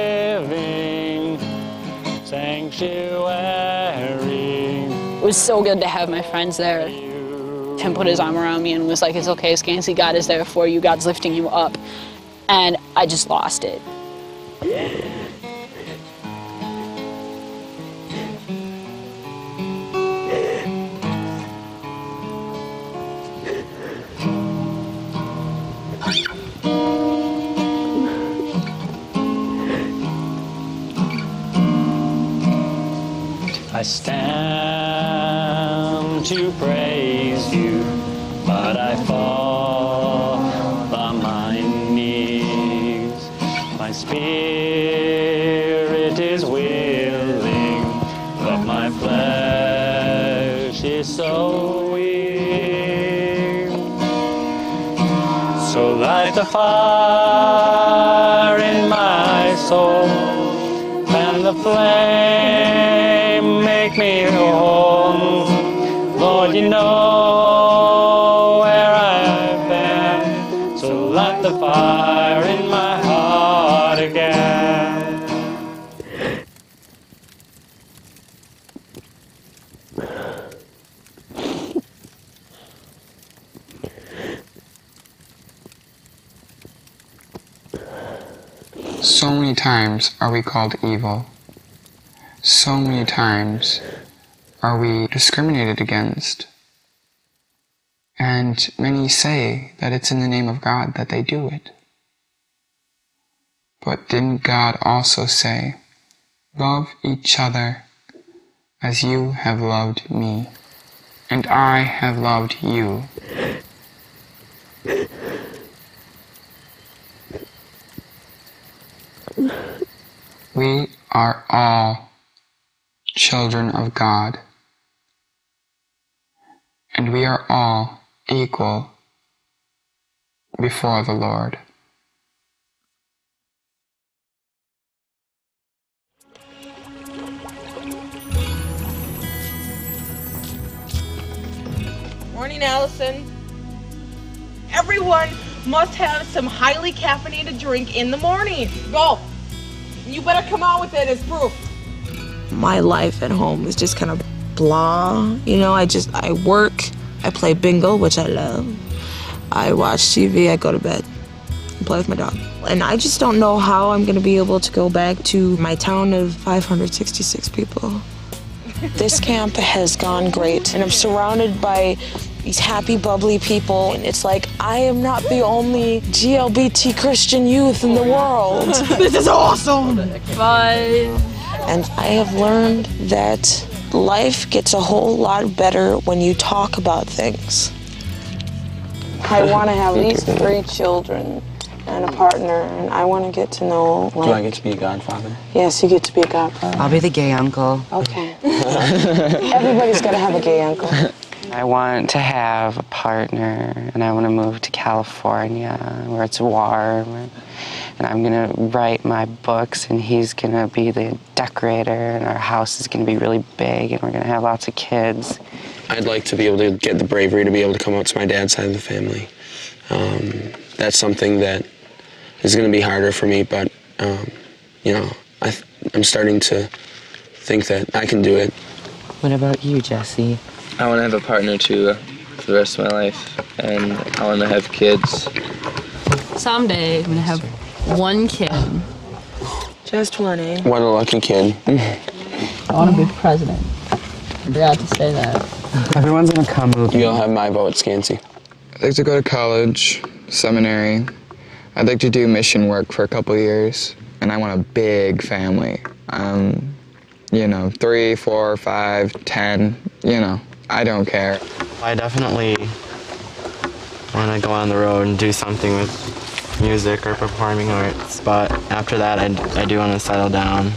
It was so good to have my friends there. Tim put his arm around me and was like, it's okay, Scansy, God is there for you, God's lifting you up. And I just lost it. I stand to praise you, but I fall on my knees. My spirit is willing, but my flesh is so weak. So light the fire in my soul, and the flame make me whole. Lord, you know So many times are we called evil. So many times are we discriminated against. And many say that it's in the name of God that they do it. But didn't God also say, "Love each other as you have loved me, and I have loved you"? We are all children of God, and we are all equal before the Lord. Morning, Allison. Everyone must have some highly caffeinated drink in the morning. Go. You better come out with it as proof. My life at home is just kind of blah. You know, I work, I play bingo, which I love. I watch TV, I go to bed, and play with my dog. And I just don't know how I'm gonna be able to go back to my town of 566 people. This camp has gone great, and I'm surrounded by these happy, bubbly people, and it's like I am not the only GLBT Christian youth in the world. This is awesome! Bye. And I have learned that life gets a whole lot better when you talk about things. I want to have at least 3 children and a partner, and I want to get to know. Do I get to be a godfather? Yes, you get to be a godfather. I'll be the gay uncle. Okay. Everybody's got to have a gay uncle. I want to have a partner, and I want to move to California where it's warm, and I'm gonna write my books, and he's gonna be the decorator, and our house is gonna be really big, and we're gonna have lots of kids. I'd like to be able to get the bravery to be able to come out to my dad's side of the family. That's something that is going to be harder for me, but you know, I'm starting to think that I can do it. What about you, Jesse? I want to have a partner too for the rest of my life, and I want to have kids. Someday I'm gonna have 1 kid. Just 1, eh? What a lucky kid. I want to be president. I forgot to say that. Everyone's gonna come with me. You'll have my vote, Scansy. I'd like to go to college, seminary. I'd like to do mission work for a couple of years, and I want a big family. You know, 3, 4, 5, 10, you know, I don't care. I definitely want to go on the road and do something with music or performing arts, but after that I do want to settle down,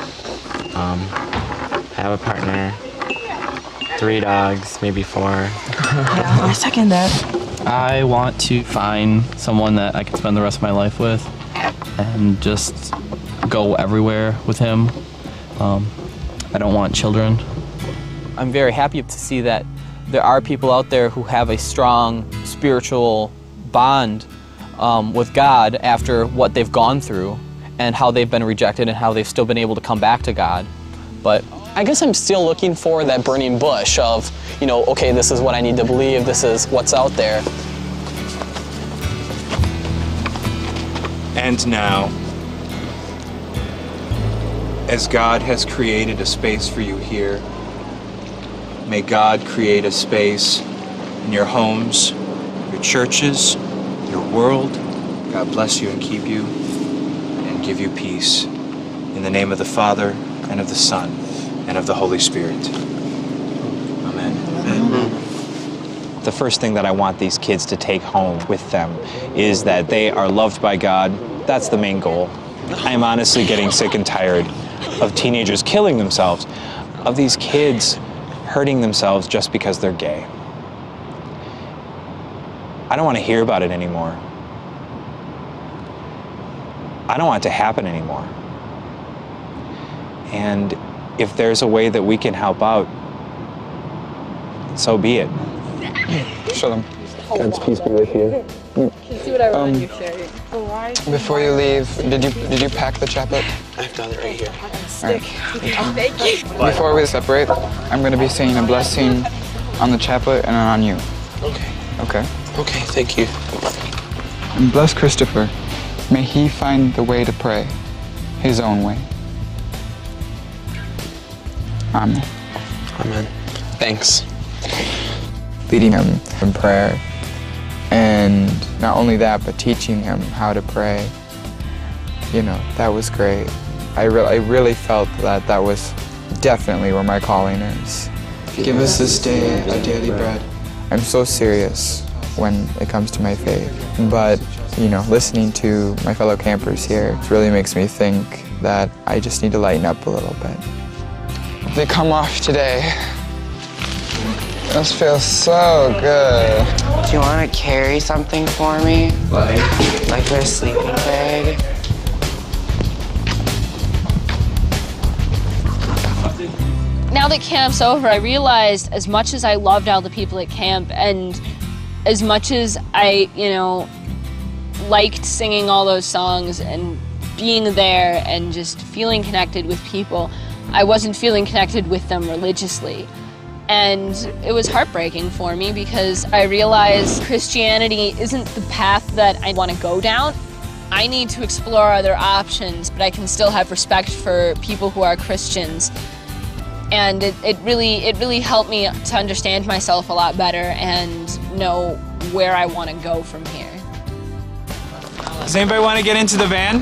have a partner, 3 dogs, maybe 4. Yeah, I second that. I want to find someone that I can spend the rest of my life with and just go everywhere with him. I don't want children. I'm very happy to see that there are people out there who have a strong spiritual bond with God after what they've gone through and how they've been rejected and how they've still been able to come back to God. But I guess I'm still looking for that burning bush of, you know, okay, this is what I need to believe, this is what's out there. And now, as God has created a space for you here, may God create a space in your homes, your churches, your world. God bless you and keep you and give you peace. In the name of the Father, and of the Son, and of the Holy Spirit. Amen. The first thing that I want these kids to take home with them is that they are loved by God. That's the main goal. I am honestly getting sick and tired of teenagers killing themselves, of these kids hurting themselves just because they're gay. I don't want to hear about it anymore. I don't want it to happen anymore. And if there's a way that we can help out, so be it. Show them. God's peace be with you. See what I want you sharing. Before you leave, did you pack the chaplet? I've done it right here. Right. Thank you. Before we separate, I'm going to be saying a blessing on the chaplet and on you. Okay. Okay? Okay, thank you. And bless Christopher. May he find the way to pray. His own way. Amen. Amen. Thanks. Leading him in prayer, and not only that, but teaching him how to pray. You know, that was great. I really felt that that was definitely where my calling is. Give us this day our daily bread. I'm so serious when it comes to my faith, but you know, listening to my fellow campers here really makes me think that I just need to lighten up a little bit. They come off today. This feels so good. Do you want to carry something for me? Like a sleeping bag? Now that camp's over, I realized as much as I loved all the people at camp and as much as I, liked singing all those songs and being there and just feeling connected with people, I wasn't feeling connected with them religiously. And it was heartbreaking for me because I realized Christianity isn't the path that I want to go down. I need to explore other options, but I can still have respect for people who are Christians. And it really helped me to understand myself a lot better and know where I want to go from here. Does anybody want to get into the van?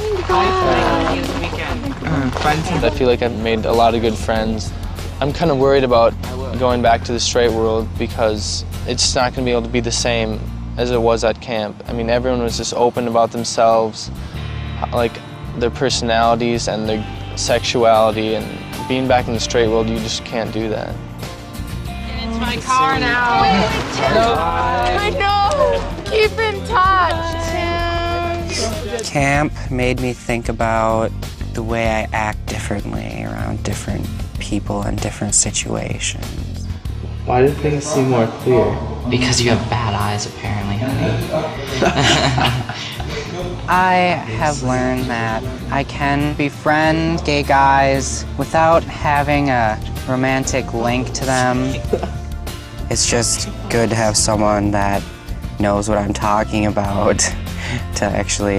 I feel like I've made a lot of good friends. I'm kind of worried about going back to the straight world because it's not going to be able to be the same as it was at camp. I mean, everyone was just open about themselves, like their personalities and their sexuality, and being back in the straight world, you just can't do that. It's my car now. I know. Keep in touch, Tim. Camp made me think about the way I act differently around different people and different situations. Why do things seem more clear? Because you have bad eyes, apparently, honey. I have learned that I can befriend gay guys without having a romantic link to them. It's just good to have someone that knows what I'm talking about to actually,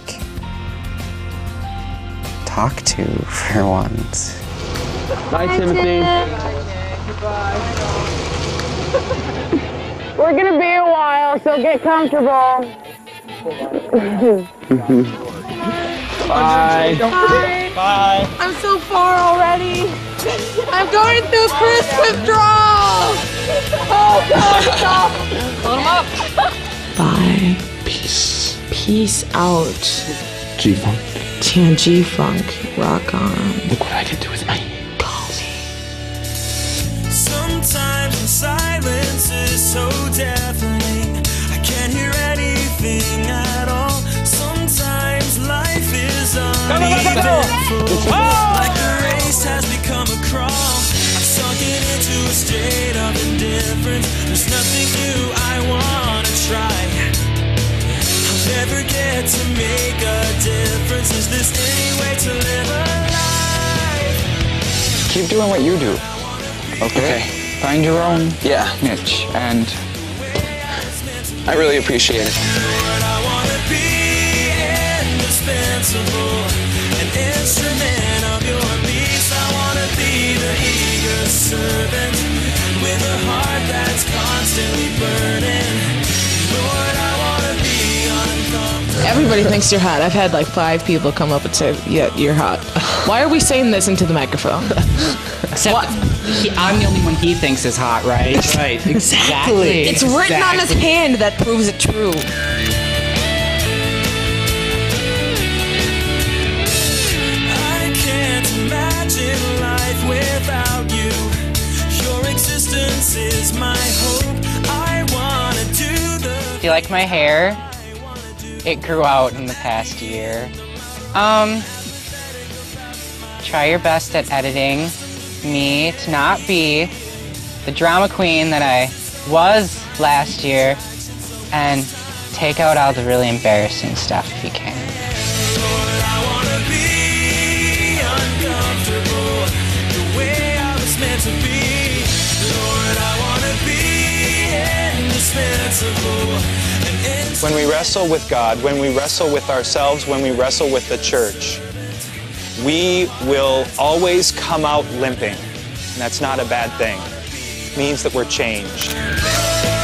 talk to for once. Bye, Timothy. We're gonna be a while, so get comfortable. Bye. Bye. I'm so far already. I'm going through Chris withdrawal. Oh God, stop. Load him up. Bye. Peace. Peace out. G-Funk. G-Funk. Rock on. Look what I can do with my Sometimes the silence is so deafening, I can't hear anything at all. Sometimes life is uneventful, like the race has become a crawl. I've sunken into a state of indifference. There's nothing new I wanna try. I'll never get to make a difference. Is this any way to live a life? Keep doing what you do. Okay. Find your own niche, and I really appreciate it. I wanna be indispensable, an instrument of your peace. I wanna be the eager servant with a heart that's constantly burning. Lord, I wanna be uncomfortable. Everybody thinks you're hot. I've had 5 people come up and say, yeah, you're hot. Why are we saying this into the microphone? Except I'm the only one he thinks is hot, right? Right. Exactly. It's written on his hand that proves it true. I can't imagine life without you. Your existence is my hope. I wanna do the. Do you like my hair? It grew out in the past year. Try your best at editing me to not be the drama queen that I was last year, and take out all the really embarrassing stuff if you can. Lord, I wanna be uncomfortable the way I was meant to be. Lord, I wanna be indispensable. When we wrestle with God, when we wrestle with ourselves, when we wrestle with the church, we will always come out limping. And that's not a bad thing. It means that we're changed.